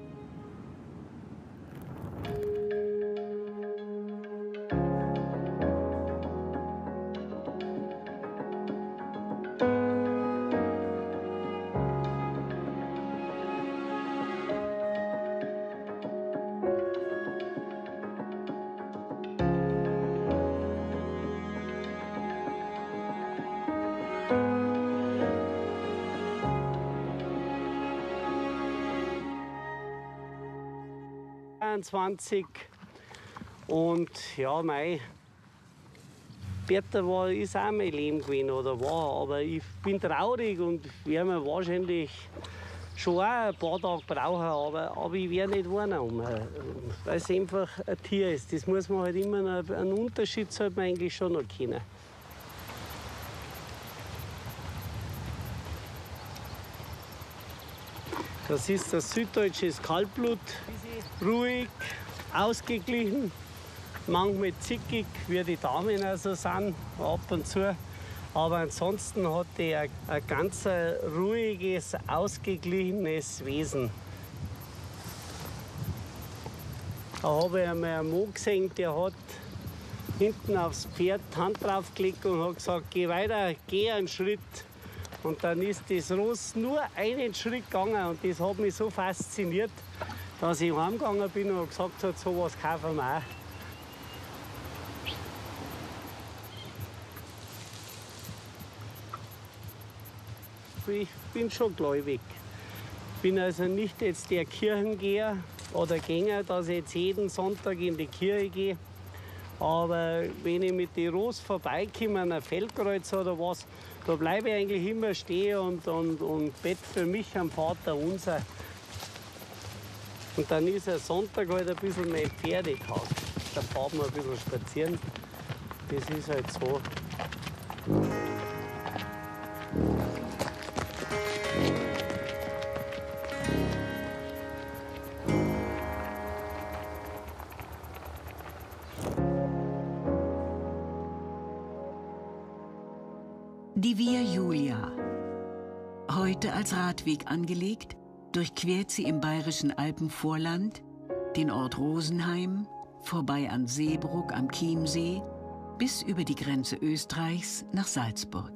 zweiundzwanzig und ja, mei, Bertha war, ist auch mein Leben gewesen oder war, aber ich bin traurig und werde mir wahrscheinlich schon auch ein paar Tage brauchen, aber, aber ich werde nicht warnen, um, weil es einfach ein Tier ist. Das muss man halt immer noch, einen Unterschied sollte man eigentlich schon noch kennen. Das ist das süddeutsche Kaltblut, ruhig, ausgeglichen, manchmal zickig, wie die Damen also sind, ab und zu. Aber ansonsten hat er ein, ein ganz ruhiges, ausgeglichenes Wesen. Da habe ich einmal einen Mann gesehen, der hat hinten aufs Pferd die Hand draufgelegt und hat gesagt, geh weiter, geh einen Schritt. Und dann ist das Ross nur einen Schritt gegangen und das hat mich so fasziniert, dass ich heimgegangen bin und gesagt habe, so was kaufen wir auch. Ich bin schon gläubig. Ich bin also nicht jetzt der Kirchengeher oder Gänger, dass ich jetzt jeden Sonntag in die Kirche gehe. Aber wenn ich mit den Ross vorbeikomme, an einem Feldkreuz oder was, da bleibe ich eigentlich immer stehen und, und, und bete für mich am Vater unser. Und dann ist ein Sonntag halt ein bisschen mein Pferdetag. Da fahren wir ein bisschen spazieren. Das ist halt so. Die Via Julia. Heute als Radweg angelegt, durchquert sie im bayerischen Alpenvorland den Ort Rosenheim, vorbei an Seebrugg am Chiemsee, bis über die Grenze Österreichs nach Salzburg.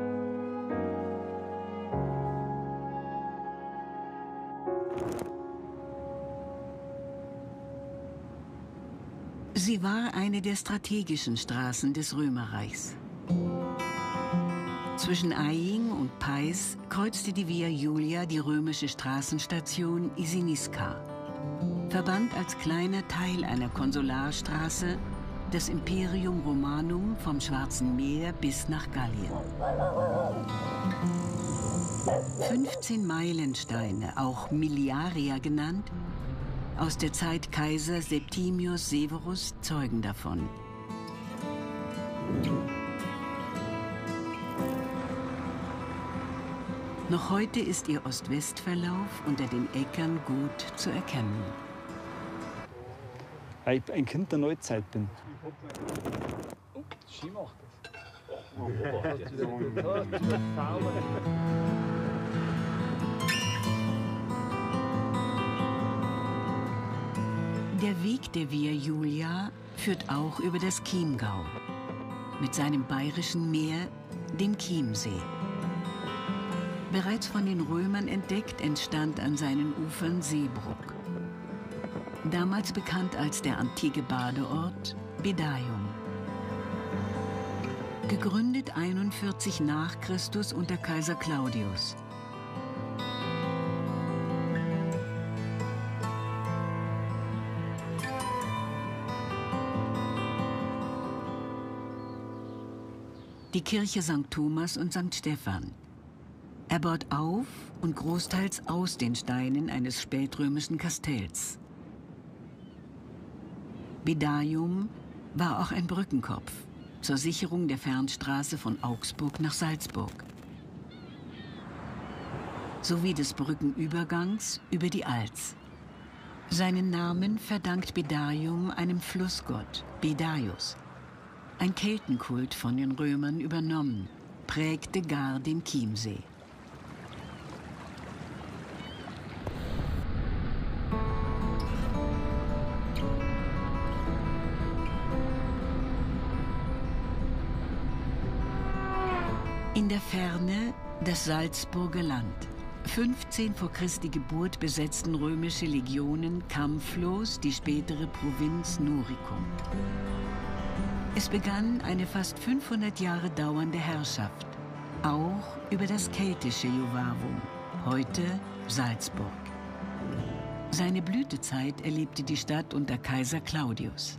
Sie war eine der strategischen Straßen des Römerreichs. Zwischen Aying und Peis kreuzte die Via Julia die römische Straßenstation Isiniska, verband als kleiner Teil einer Konsularstraße das Imperium Romanum vom Schwarzen Meer bis nach Gallien. fünfzehn Meilensteine, auch Miliaria genannt, aus der Zeit Kaiser Septimius Severus zeugen davon. Noch heute ist ihr Ost-West-Verlauf unter den Äckern gut zu erkennen. Weil ich ein Kind der Neuzeit bin. Ski macht das. Der Weg der Via Julia führt auch über das Chiemgau mit seinem bayerischen Meer, dem Chiemsee. Bereits von den Römern entdeckt, entstand an seinen Ufern Seebrugg. Damals bekannt als der antike Badeort Bedaium. Gegründet einundvierzig nach Christus unter Kaiser Claudius. Die Kirche Sankt Thomas und Sankt Stephan. Er baut auf und großteils aus den Steinen eines spätrömischen Kastells. Bedaium war auch ein Brückenkopf zur Sicherung der Fernstraße von Augsburg nach Salzburg, sowie des Brückenübergangs über die Alz. Seinen Namen verdankt Bedaium einem Flussgott, Bedaius. Ein Keltenkult von den Römern übernommen, prägte gar den Chiemsee. In der Ferne das Salzburger Land. fünfzehn vor Christi Geburt besetzten römische Legionen kampflos die spätere Provinz Noricum. Es begann eine fast fünfhundert Jahre dauernde Herrschaft, auch über das keltische Juvavum, heute Salzburg. Seine Blütezeit erlebte die Stadt unter Kaiser Claudius.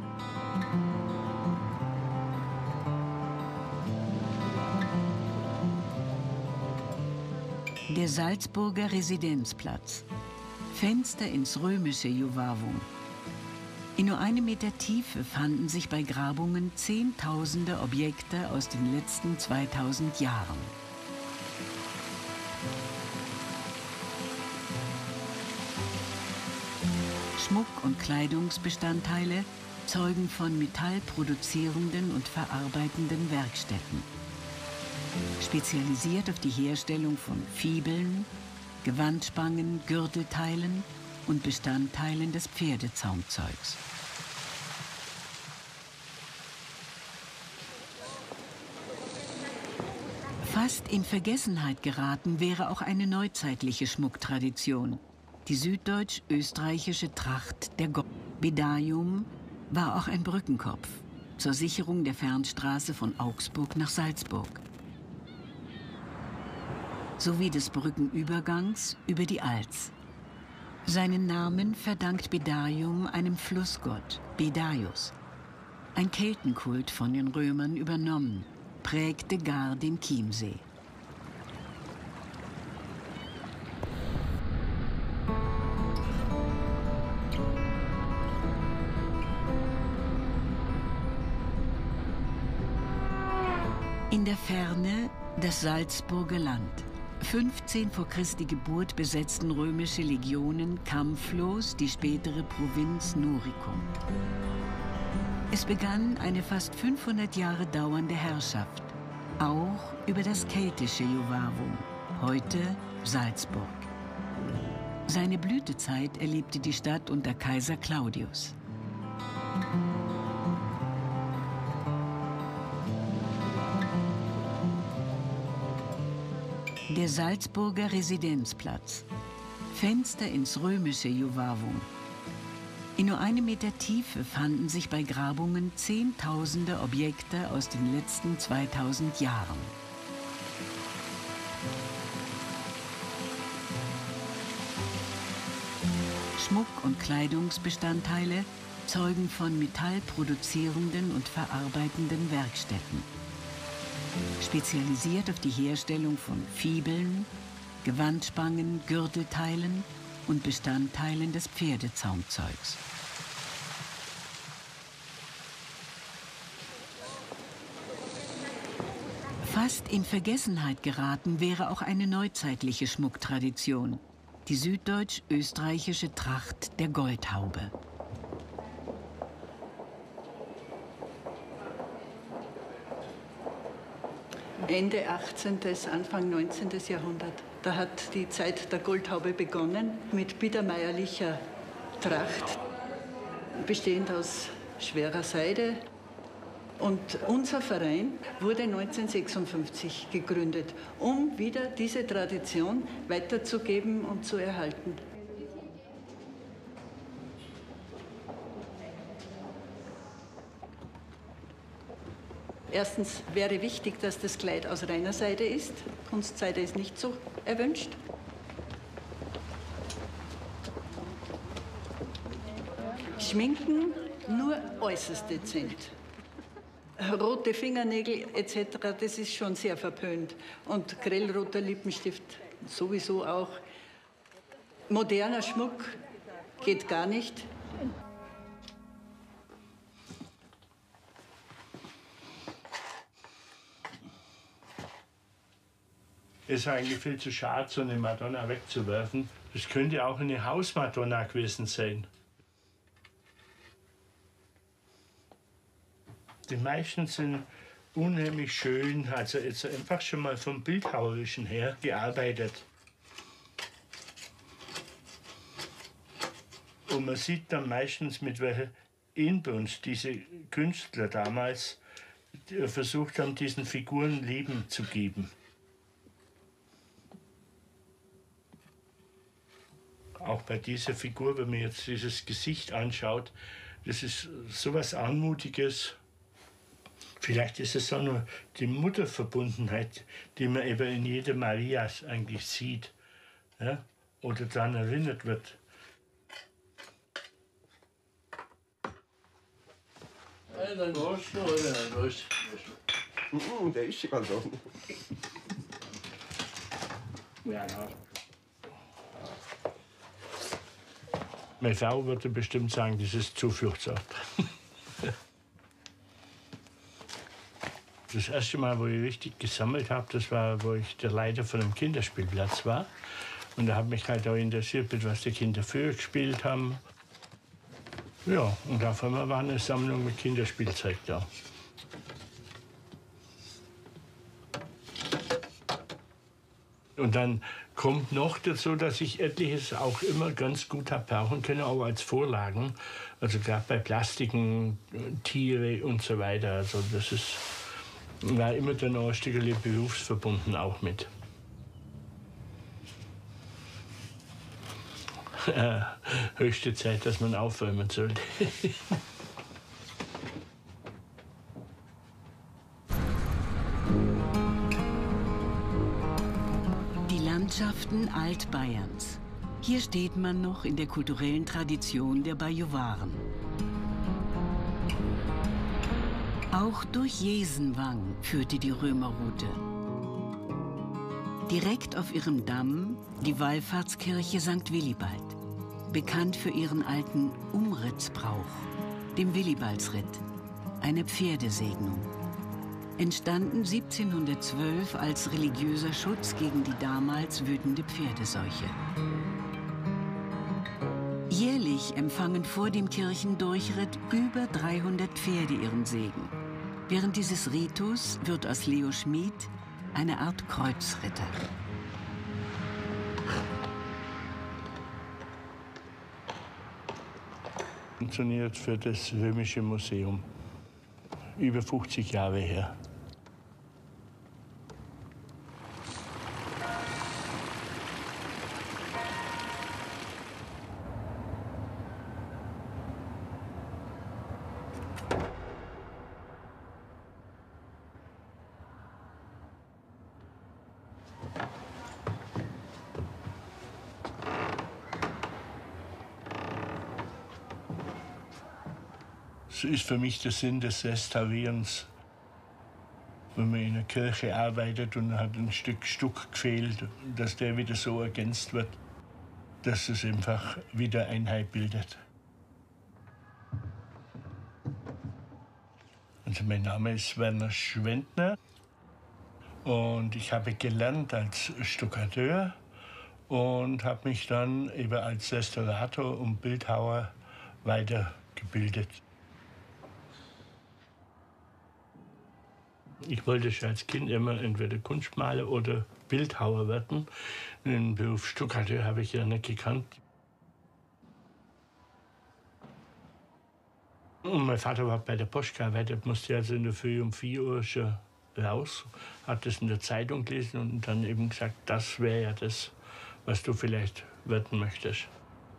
Der Salzburger Residenzplatz. Fenster ins römische Juvavum. In nur einem Meter Tiefe fanden sich bei Grabungen Zehntausende Objekte aus den letzten zweitausend Jahren. Schmuck- und Kleidungsbestandteile zeugen von metallproduzierenden und verarbeitenden Werkstätten. Spezialisiert auf die Herstellung von Fibeln, Gewandspangen, Gürtelteilen und Bestandteilen des Pferdezaumzeugs. Fast in Vergessenheit geraten wäre auch eine neuzeitliche Schmucktradition, die süddeutsch-österreichische Tracht der Gott. Bedaium war auch ein Brückenkopf zur Sicherung der Fernstraße von Augsburg nach Salzburg, sowie des Brückenübergangs über die Alz. Seinen Namen verdankt Bedaium einem Flussgott, Bedaius. Ein Keltenkult von den Römern übernommen, prägte gar den Chiemsee. In der Ferne das Salzburger Land. fünfzehn vor Christi Geburt besetzten römische Legionen kampflos die spätere Provinz Noricum. Es begann eine fast fünfhundert Jahre dauernde Herrschaft, auch über das keltische Juvavum, heute Salzburg. Seine Blütezeit erlebte die Stadt unter Kaiser Claudius. Der Salzburger Residenzplatz. Fenster ins römische Juvavum. In nur einem Meter Tiefe fanden sich bei Grabungen Zehntausende Objekte aus den letzten zweitausend Jahren. Schmuck- und Kleidungsbestandteile zeugen von metallproduzierenden und verarbeitenden Werkstätten. Spezialisiert auf die Herstellung von Fibeln, Gewandspangen, Gürtelteilen und Bestandteilen des Pferdezaumzeugs. Fast in Vergessenheit geraten wäre auch eine neuzeitliche Schmucktradition, die süddeutsch-österreichische Tracht der Goldhaube. Ende achtzehnten. Anfang neunzehnten. Jahrhundert. Da hat die Zeit der Goldhaube begonnen mit biedermeierlicher Tracht, bestehend aus schwerer Seide. Und unser Verein wurde neunzehnhundertsechsundfünfzig gegründet, um wieder diese Tradition weiterzugeben und zu erhalten. Erstens wäre wichtig, dass das Kleid aus reiner Seide ist. Kunstseide ist nicht so erwünscht. Schminken nur äußerst dezent. Rote Fingernägel et cetera, das ist schon sehr verpönt. Und grellroter Lippenstift sowieso auch. Moderner Schmuck geht gar nicht. Es ist eigentlich viel zu schade, so eine Madonna wegzuwerfen. Das könnte auch eine Hausmadonna gewesen sein. Die meisten sind unheimlich schön, also jetzt einfach schon mal vom Bildhauerischen her gearbeitet. Und man sieht dann meistens, mit welcher Inbrunst diese Künstler damals versucht haben, diesen Figuren Leben zu geben. Auch bei dieser Figur, wenn man jetzt dieses Gesicht anschaut, das ist sowas Anmutiges. Vielleicht ist es auch nur die Mutterverbundenheit, die man eben in jeder Maria eigentlich sieht, ja? Oder daran erinnert wird. Ja, dann hast du noch einen. Mhm, der ist schon ganz offen. Ja, ja. Meine Frau würde bestimmt sagen, das ist Zufluchtsort. Das erste Mal, wo ich richtig gesammelt habe, das war, wo ich der Leiter von einem Kinderspielplatz war. Und da hat mich halt auch interessiert, was die Kinder früher gespielt haben. Ja, und auf einmal war eine Sammlung mit Kinderspielzeug da. Und dann kommt noch dazu, dass ich etliches auch immer ganz gut habe brauchen können, auch als Vorlagen. Also gerade bei Plastiken, Tiere und so weiter. Also das ist, war immer dann auch ein Stückchen berufsverbunden auch mit. Höchste Zeit, dass man aufräumen sollte. Landschaften Altbayerns. Hier steht man noch in der kulturellen Tradition der Bajuwaren. Auch durch Jesenwang führte die Römerroute. Direkt auf ihrem Damm die Wallfahrtskirche Sankt Willibald, bekannt für ihren alten Umrittsbrauch, dem Willibaldsritt, eine Pferdesegnung. Entstanden siebzehnhundertzwölf als religiöser Schutz gegen die damals wütende Pferdeseuche. Jährlich empfangen vor dem Kirchendurchritt über dreihundert Pferde ihren Segen. Während dieses Ritus wird aus Leo Schmid eine Art Kreuzritter. Funktioniert für das Römische Museum. Über fünfzig Jahre her. Das ist für mich der Sinn des Restaurierens. Wenn man in einer Kirche arbeitet und hat ein Stück Stuck gefehlt, dass der wieder so ergänzt wird, dass es einfach wieder Einheit bildet. Also mein Name ist Werner Schwendner und ich habe gelernt als Stuckateur und habe mich dann eben als Restaurator und Bildhauer weitergebildet. Ich wollte schon als Kind immer entweder Kunstmaler oder Bildhauer werden. Den Beruf Stuckateur habe ich ja nicht gekannt. Und mein Vater war bei der Post gearbeitet, musste also in der Früh um vier Uhr schon raus, hat das in der Zeitung gelesen und dann eben gesagt, das wäre ja das, was du vielleicht werden möchtest.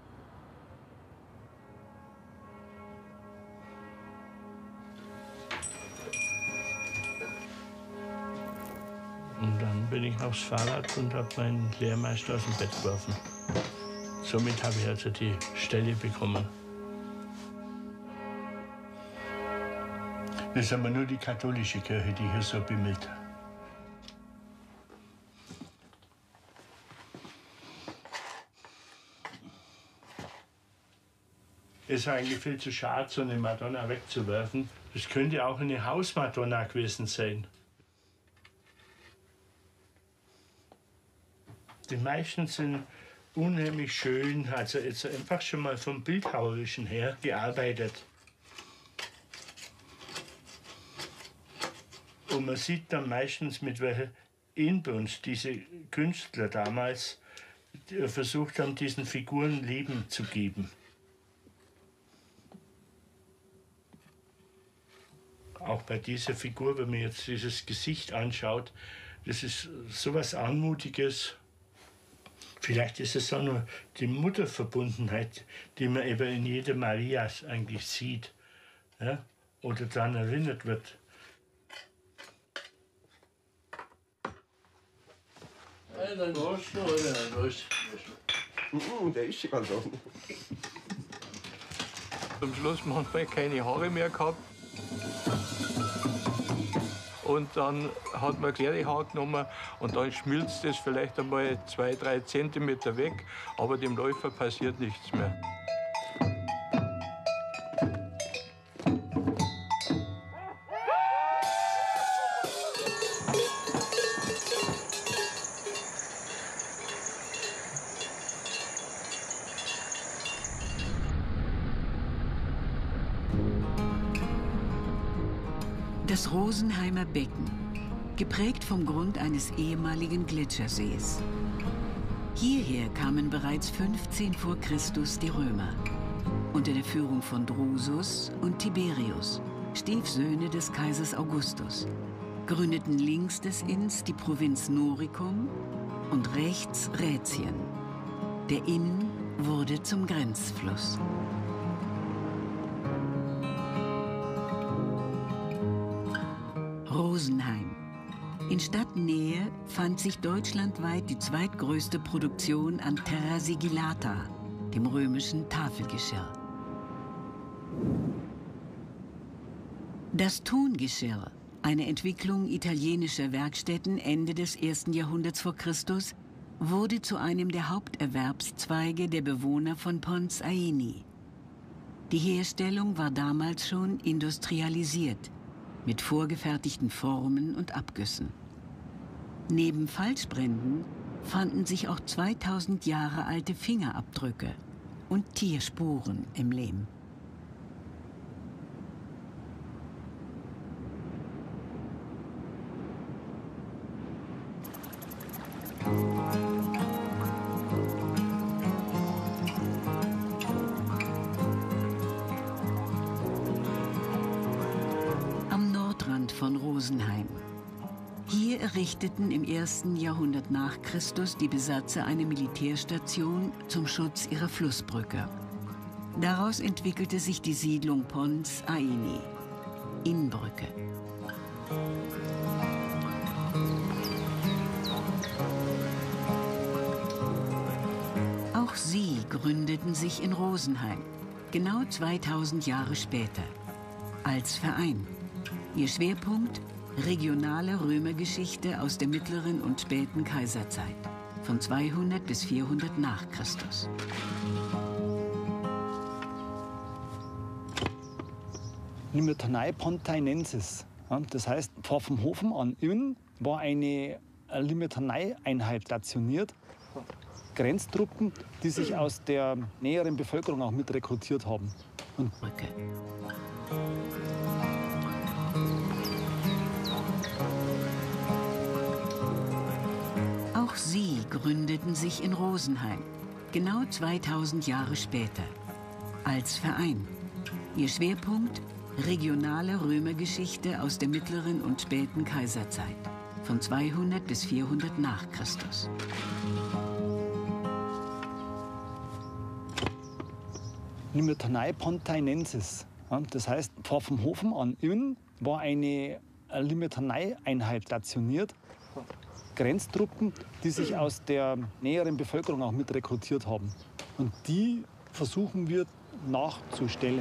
Und dann bin ich aufs Fahrrad und habe meinen Lehrmeister aus dem Bett geworfen. Somit habe ich also die Stelle bekommen. Das ist aber nur die katholische Kirche, die hier so bimmelt. Es ist eigentlich viel zu schade, so eine Madonna wegzuwerfen. Das könnte auch eine Hausmadonna gewesen sein. Die meisten sind unheimlich schön, also jetzt einfach schon mal vom Bildhauerischen her gearbeitet. Und man sieht dann meistens, mit welcher Inbrunst diese Künstler damals versucht haben, diesen Figuren Leben zu geben. Auch bei dieser Figur, wenn man jetzt dieses Gesicht anschaut, das ist sowas Anmutiges. Vielleicht ist es auch nur die Mutterverbundenheit, die man eben in jeder Maria eigentlich sieht, ja? Oder daran erinnert wird. Ja, dann hast du noch einen. Mhm, der ist schon ganz offen. Am Schluss manchmal keine Haare mehr gehabt. Und dann hat man Pferdehaar genommen und dann schmilzt es vielleicht einmal zwei, drei Zentimeter weg, aber dem Läufer passiert nichts mehr. Das Rosenheimer Becken, geprägt vom Grund eines ehemaligen Gletschersees. Hierher kamen bereits fünfzehn vor Christus die Römer, unter der Führung von Drusus und Tiberius, Stiefsöhne des Kaisers Augustus, gründeten links des Inns die Provinz Noricum und rechts Rätien. Der Inn wurde zum Grenzfluss. Rosenheim. In Stadtnähe fand sich deutschlandweit die zweitgrößte Produktion an Terra Sigillata, dem römischen Tafelgeschirr. Das Tongeschirr, eine Entwicklung italienischer Werkstätten Ende des ersten Jahrhunderts vor Christus, wurde zu einem der Haupterwerbszweige der Bewohner von Pons Aeni. Die Herstellung war damals schon industrialisiert, mit vorgefertigten Formen und Abgüssen. Neben Falschbränden fanden sich auch zweitausend Jahre alte Fingerabdrücke und Tierspuren im Lehm. Land von Rosenheim. Hier errichteten im ersten Jahrhundert nach Christus die Besatzer eine Militärstation zum Schutz ihrer Flussbrücke. Daraus entwickelte sich die Siedlung Pons Aini, Innbrücke. Auch sie gründeten sich in Rosenheim, genau zweitausend Jahre später, als Verein. Ihr Schwerpunkt: regionale Römergeschichte aus der mittleren und späten Kaiserzeit, von zweihundert bis vierhundert nach Christus. Limitanei Pontainensis, ja, das heißt, vor vom Hofen an Inn war eine Limitanei-Einheit stationiert. Grenztruppen, die sich aus der näheren Bevölkerung auch mit rekrutiert haben. Und okay. Auch sie gründeten sich in Rosenheim, genau zweitausend Jahre später, als Verein. Ihr Schwerpunkt: regionale Römergeschichte aus der mittleren und späten Kaiserzeit, von zweihundert bis vierhundert nach Christus. Limitanei Pontainensis, ja, das heißt, vor vom Hofen an Inn war eine Limitanei-Einheit stationiert. Grenztruppen, die sich aus der näheren Bevölkerung auch mit rekrutiert haben. Und die versuchen wir nachzustellen.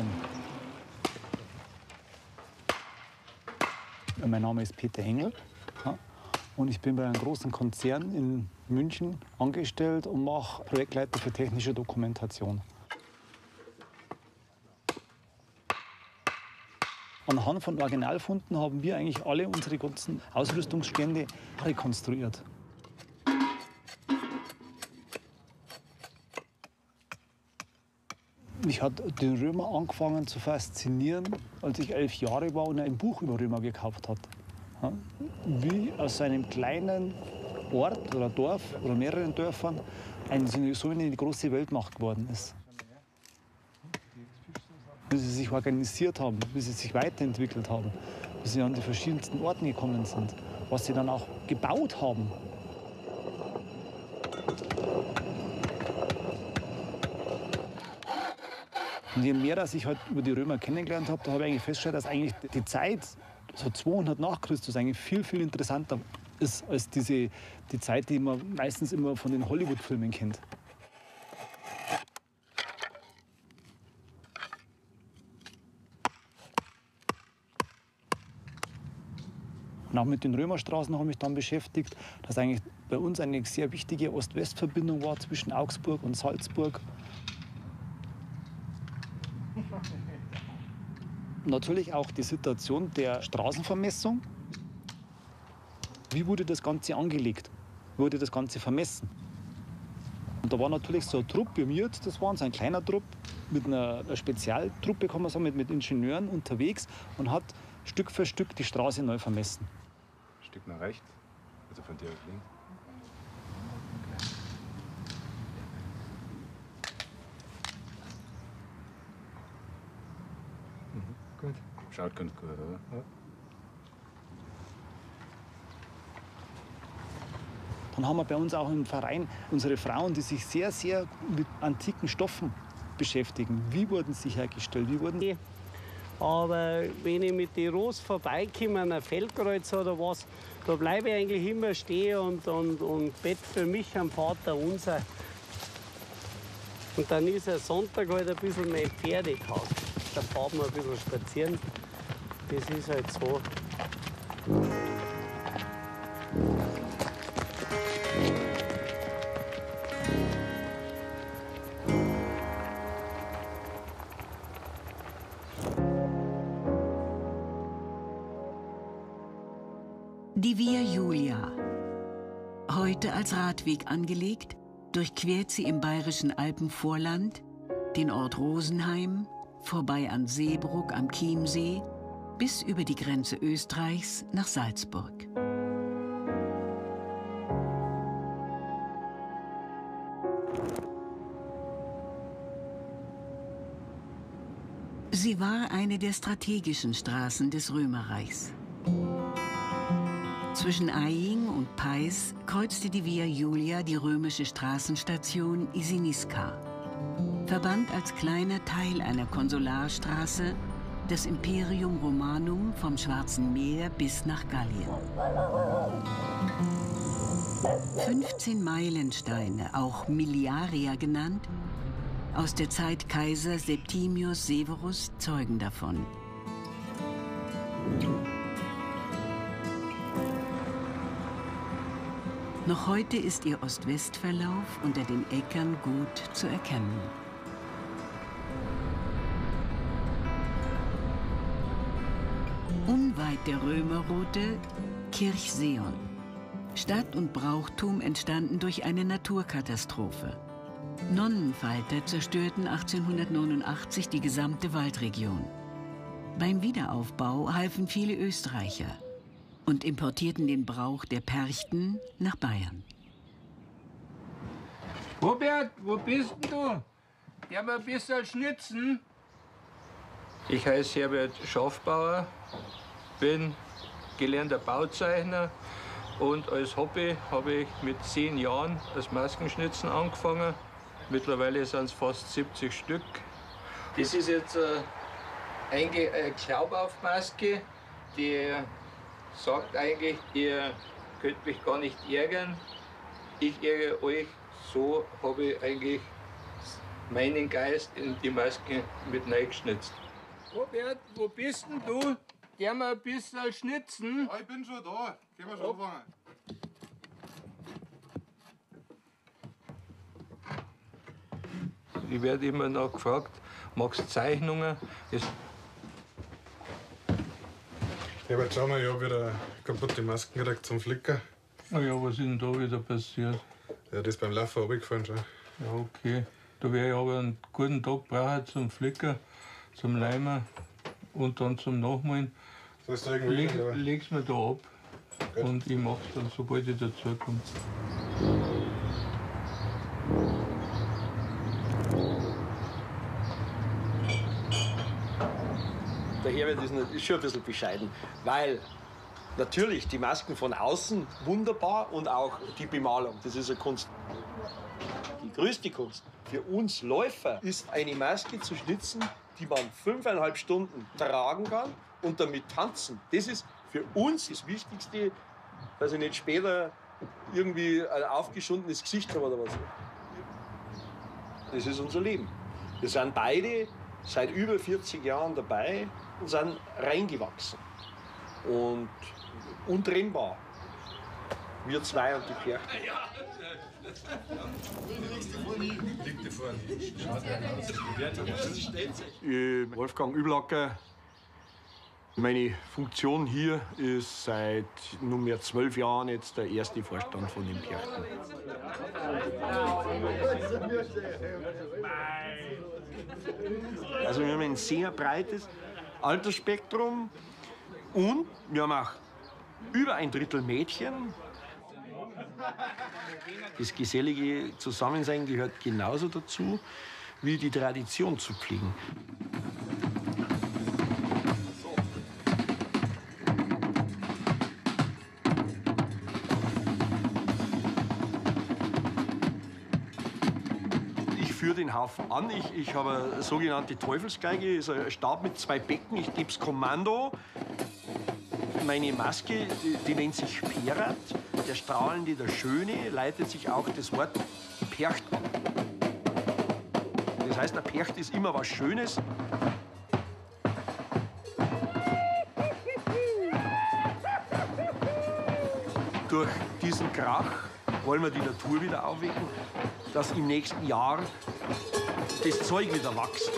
Mein Name ist Peter Hengel, ja, und ich bin bei einem großen Konzern in München angestellt und mache Projektleiter für technische Dokumentation. Anhand von Originalfunden haben wir eigentlich alle unsere ganzen Ausrüstungsstände rekonstruiert. Mich hat den Römer angefangen zu faszinieren, als ich elf Jahre war und er ein Buch über Römer gekauft hat. Ja, wie aus einem kleinen Ort oder Dorf oder mehreren Dörfern eine, so eine große Weltmacht geworden ist. Wie sie sich organisiert haben, wie sie sich weiterentwickelt haben, wie sie an die verschiedensten Orten gekommen sind, was sie dann auch gebaut haben. Und je mehr dass ich halt über die Römer kennengelernt habe, da habe ich eigentlich festgestellt, dass eigentlich die Zeit, so zweihundert nach Christus, eigentlich viel, viel interessanter ist als diese, die Zeit, die man meistens immer von den Hollywood-Filmen kennt. Und auch mit den Römerstraßen habe ich mich dann beschäftigt, dass eigentlich bei uns eine sehr wichtige Ost-West-Verbindung war zwischen Augsburg und Salzburg. Natürlich auch die Situation der Straßenvermessung. Wie wurde das Ganze angelegt? Wie wurde das Ganze vermessen? Und da war natürlich so ein Trupp, wie wir jetzt das waren, so ein kleiner Trupp, mit einer, einer Spezialtruppe, kann man sagen, mit, mit Ingenieuren unterwegs und hat Stück für Stück die Straße neu vermessen. Ein Stück nach rechts, also von dir links. Gut. Schaut ganz gut, oder? Ja. Dann haben wir bei uns auch im Verein unsere Frauen, die sich sehr, sehr mit antiken Stoffen beschäftigen. Wie wurden sie hergestellt? Wie wurden die? Aber wenn ich mit den Ross vorbeikomme, an einem Feldkreuz oder was, da bleibe ich eigentlich immer stehen und, und, und bett für mich am Vater unser. Und dann ist ein Sonntag halt ein bisschen mein Pferdetag. Da fahren wir ein bisschen spazieren. Das ist halt so. Die Via Julia. Heute als Radweg angelegt, durchquert sie im bayerischen Alpenvorland den Ort Rosenheim, vorbei an Seebrugg am Chiemsee, bis über die Grenze Österreichs nach Salzburg. Sie war eine der strategischen Straßen des Römerreichs. Zwischen Aying und Pais kreuzte die Via Julia die römische Straßenstation Isiniska. Verband als kleiner Teil einer Konsularstraße das Imperium Romanum vom Schwarzen Meer bis nach Gallien. fünfzehn Meilensteine, auch Miliaria genannt, aus der Zeit Kaiser Septimius Severus zeugen davon. Noch heute ist ihr Ost-West-Verlauf unter den Äckern gut zu erkennen. Unweit der Römerroute Kirchseon. Stadt und Brauchtum entstanden durch eine Naturkatastrophe. Nonnenfalter zerstörten achtzehnhundertneunundachtzig die gesamte Waldregion. Beim Wiederaufbau halfen viele Österreicher und importierten den Brauch der Perchten nach Bayern. Robert, wo bist denn du? Ja, mal ein bisschen schnitzen. Ich heiße Herbert Schafbauer, bin gelernter Bauzeichner und als Hobby habe ich mit zehn Jahren das Maskenschnitzen angefangen. Mittlerweile sind es fast siebzig Stück. Das ist jetzt äh, eigentlich eine Klaubaufmaske, die sagt eigentlich, ihr könnt mich gar nicht ärgern. Ich ärgere euch. So habe ich eigentlich meinen Geist in die Maske mit reingeschnitzt. Robert, wo bist denn du? Geh mal ein bisschen schnitzen. Ja, ich bin schon da. Gehen wir schon anfangen. Ich werde immer noch gefragt, magst du Zeichnungen? Das Ja, aber schau mal, ich habe wieder kaputte Masken gekriegt zum Flicken. Na ja, was ist denn da wieder passiert? Ja, das ist beim Laufen runtergefallen schon. Ja, okay. Da werde ich aber einen guten Tag brauchen zum Flicken, zum Leimen und dann zum Nachmalen. Sollst du irgendwie Leg, gehen, leg's mir da ab. Gut. Und ich mach's dann, sobald ich dazu komme. Der Herbert ist, ist schon ein bisschen bescheiden, weil natürlich die Masken von außen wunderbar und auch die Bemalung, das ist eine Kunst. Die größte Kunst für uns Läufer ist eine Maske zu schnitzen, die man fünfeinhalb Stunden tragen kann und damit tanzen. Das ist für uns das Wichtigste, dass ich nicht später irgendwie ein aufgeschundenes Gesicht habe oder was. Das ist unser Leben. Wir sind beide seit über vierzig Jahren dabei und sind reingewachsen. Und untrennbar. Wir zwei und die Perchten. Ich, Wolfgang Üblacker. Meine Funktion hier ist seit nunmehr zwölf Jahren jetzt der erste Vorstand von den Perchten. Also wir haben ein sehr breites Altersspektrum und wir haben auch über ein Drittel Mädchen. Das gesellige Zusammensein gehört genauso dazu, wie die Tradition zu pflegen. Ich führe den Haufen an. Ich, ich habe eine sogenannte Teufelsgeige, ist ein Stab mit zwei Becken. Ich gebe das Kommando. Meine Maske, die, die nennt sich Perat. Der Strahlende, der Schöne, leitet sich auch das Wort Percht an. Das heißt, der Percht ist immer was Schönes. Durch diesen Krach wollen wir die Natur wieder aufwecken, dass im nächsten Jahr das Zeug wieder wächst.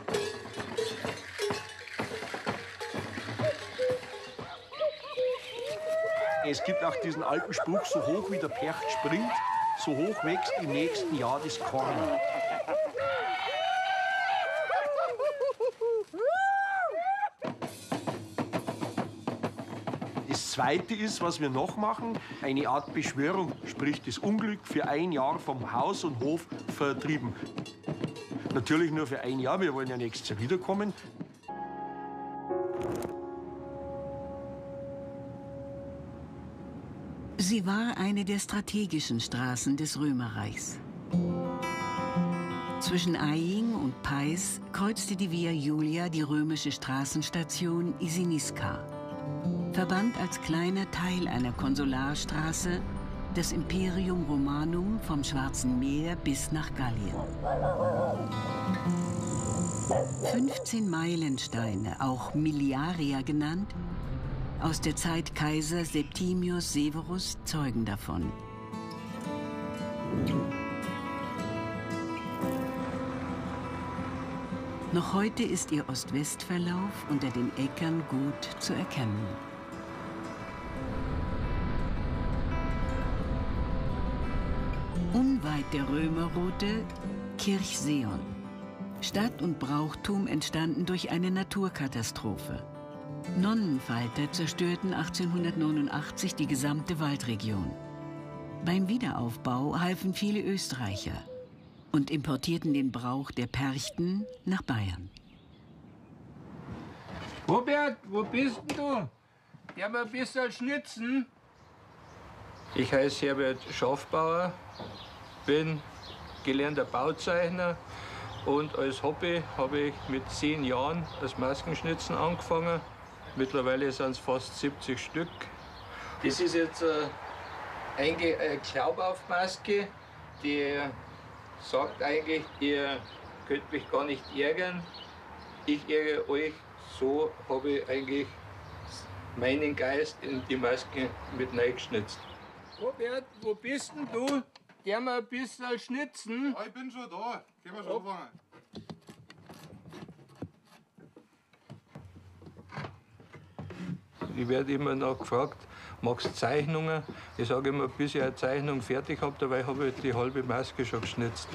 Es gibt auch diesen alten Spruch, so hoch wie der Percht springt, so hoch wächst im nächsten Jahr das Korn. Das Zweite ist, was wir noch machen, eine Art Beschwörung, sprich das Unglück für ein Jahr vom Haus und Hof vertrieben. Natürlich nur für ein Jahr, wir wollen ja nächstes Jahr wiederkommen. Sie war eine der strategischen Straßen des Römerreichs. Zwischen Aying und Pais kreuzte die Via Julia die römische Straßenstation Isiniska, verband als kleiner Teil einer Konsularstraße das Imperium Romanum vom Schwarzen Meer bis nach Gallien. fünfzehn Meilensteine, auch Miliaria genannt, aus der Zeit Kaiser Septimius Severus zeugen davon. Noch heute ist ihr Ost-West-Verlauf unter den Äckern gut zu erkennen. Unweit der Römerroute Kirchseon. Stadt und Brauchtum entstanden durch eine Naturkatastrophe. Nonnenfalter zerstörten achtzehnhundertneunundachtzig die gesamte Waldregion. Beim Wiederaufbau halfen viele Österreicher und importierten den Brauch der Perchten nach Bayern. Robert, wo bist denn du? Ja, mal ein bisschen schnitzen. Ich heiße Herbert Schafbauer, bin gelernter Bauzeichner und als Hobby habe ich mit zehn Jahren das Maskenschnitzen angefangen. Mittlerweile sind es fast siebzig Stück. Das ist jetzt äh, eigentlich eine Glaubaufmaske, die sagt eigentlich, ihr könnt mich gar nicht ärgern. Ich ärgere euch. So habe ich eigentlich meinen Geist in die Maske mit reingeschnitzt. Robert, wo bist denn du? Geh mal ein bisschen schnitzen. Ja, ich bin schon da. Gehen wir schon anfangen. Ich werde immer noch gefragt, magst du Zeichnungen? Ich sage immer, bis ich eine Zeichnung fertig habe, dabei habe ich die halbe Maske schon geschnitzt.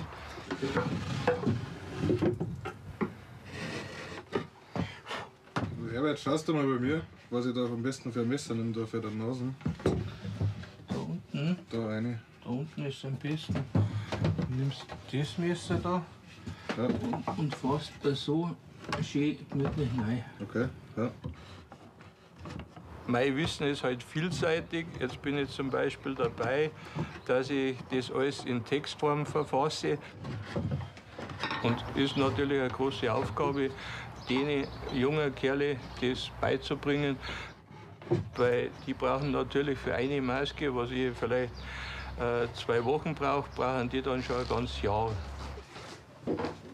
Herbert, schaust du mal bei mir, was ich da am besten für ein Messer nehme, da für die Nasen. Da unten? Da eine. Da unten ist am besten. Du nimmst das Messer da ja. und, und fährst da so schön gemütlich rein. Okay, ja. Mein Wissen ist halt vielseitig. Jetzt bin ich zum Beispiel dabei, dass ich das alles in Textform verfasse. Und ist natürlich eine große Aufgabe, den jungen Kerle das beizubringen. Weil die brauchen natürlich für eine Maske, was ich vielleicht äh, zwei Wochen brauche, brauchen die dann schon ein ganzes Jahr.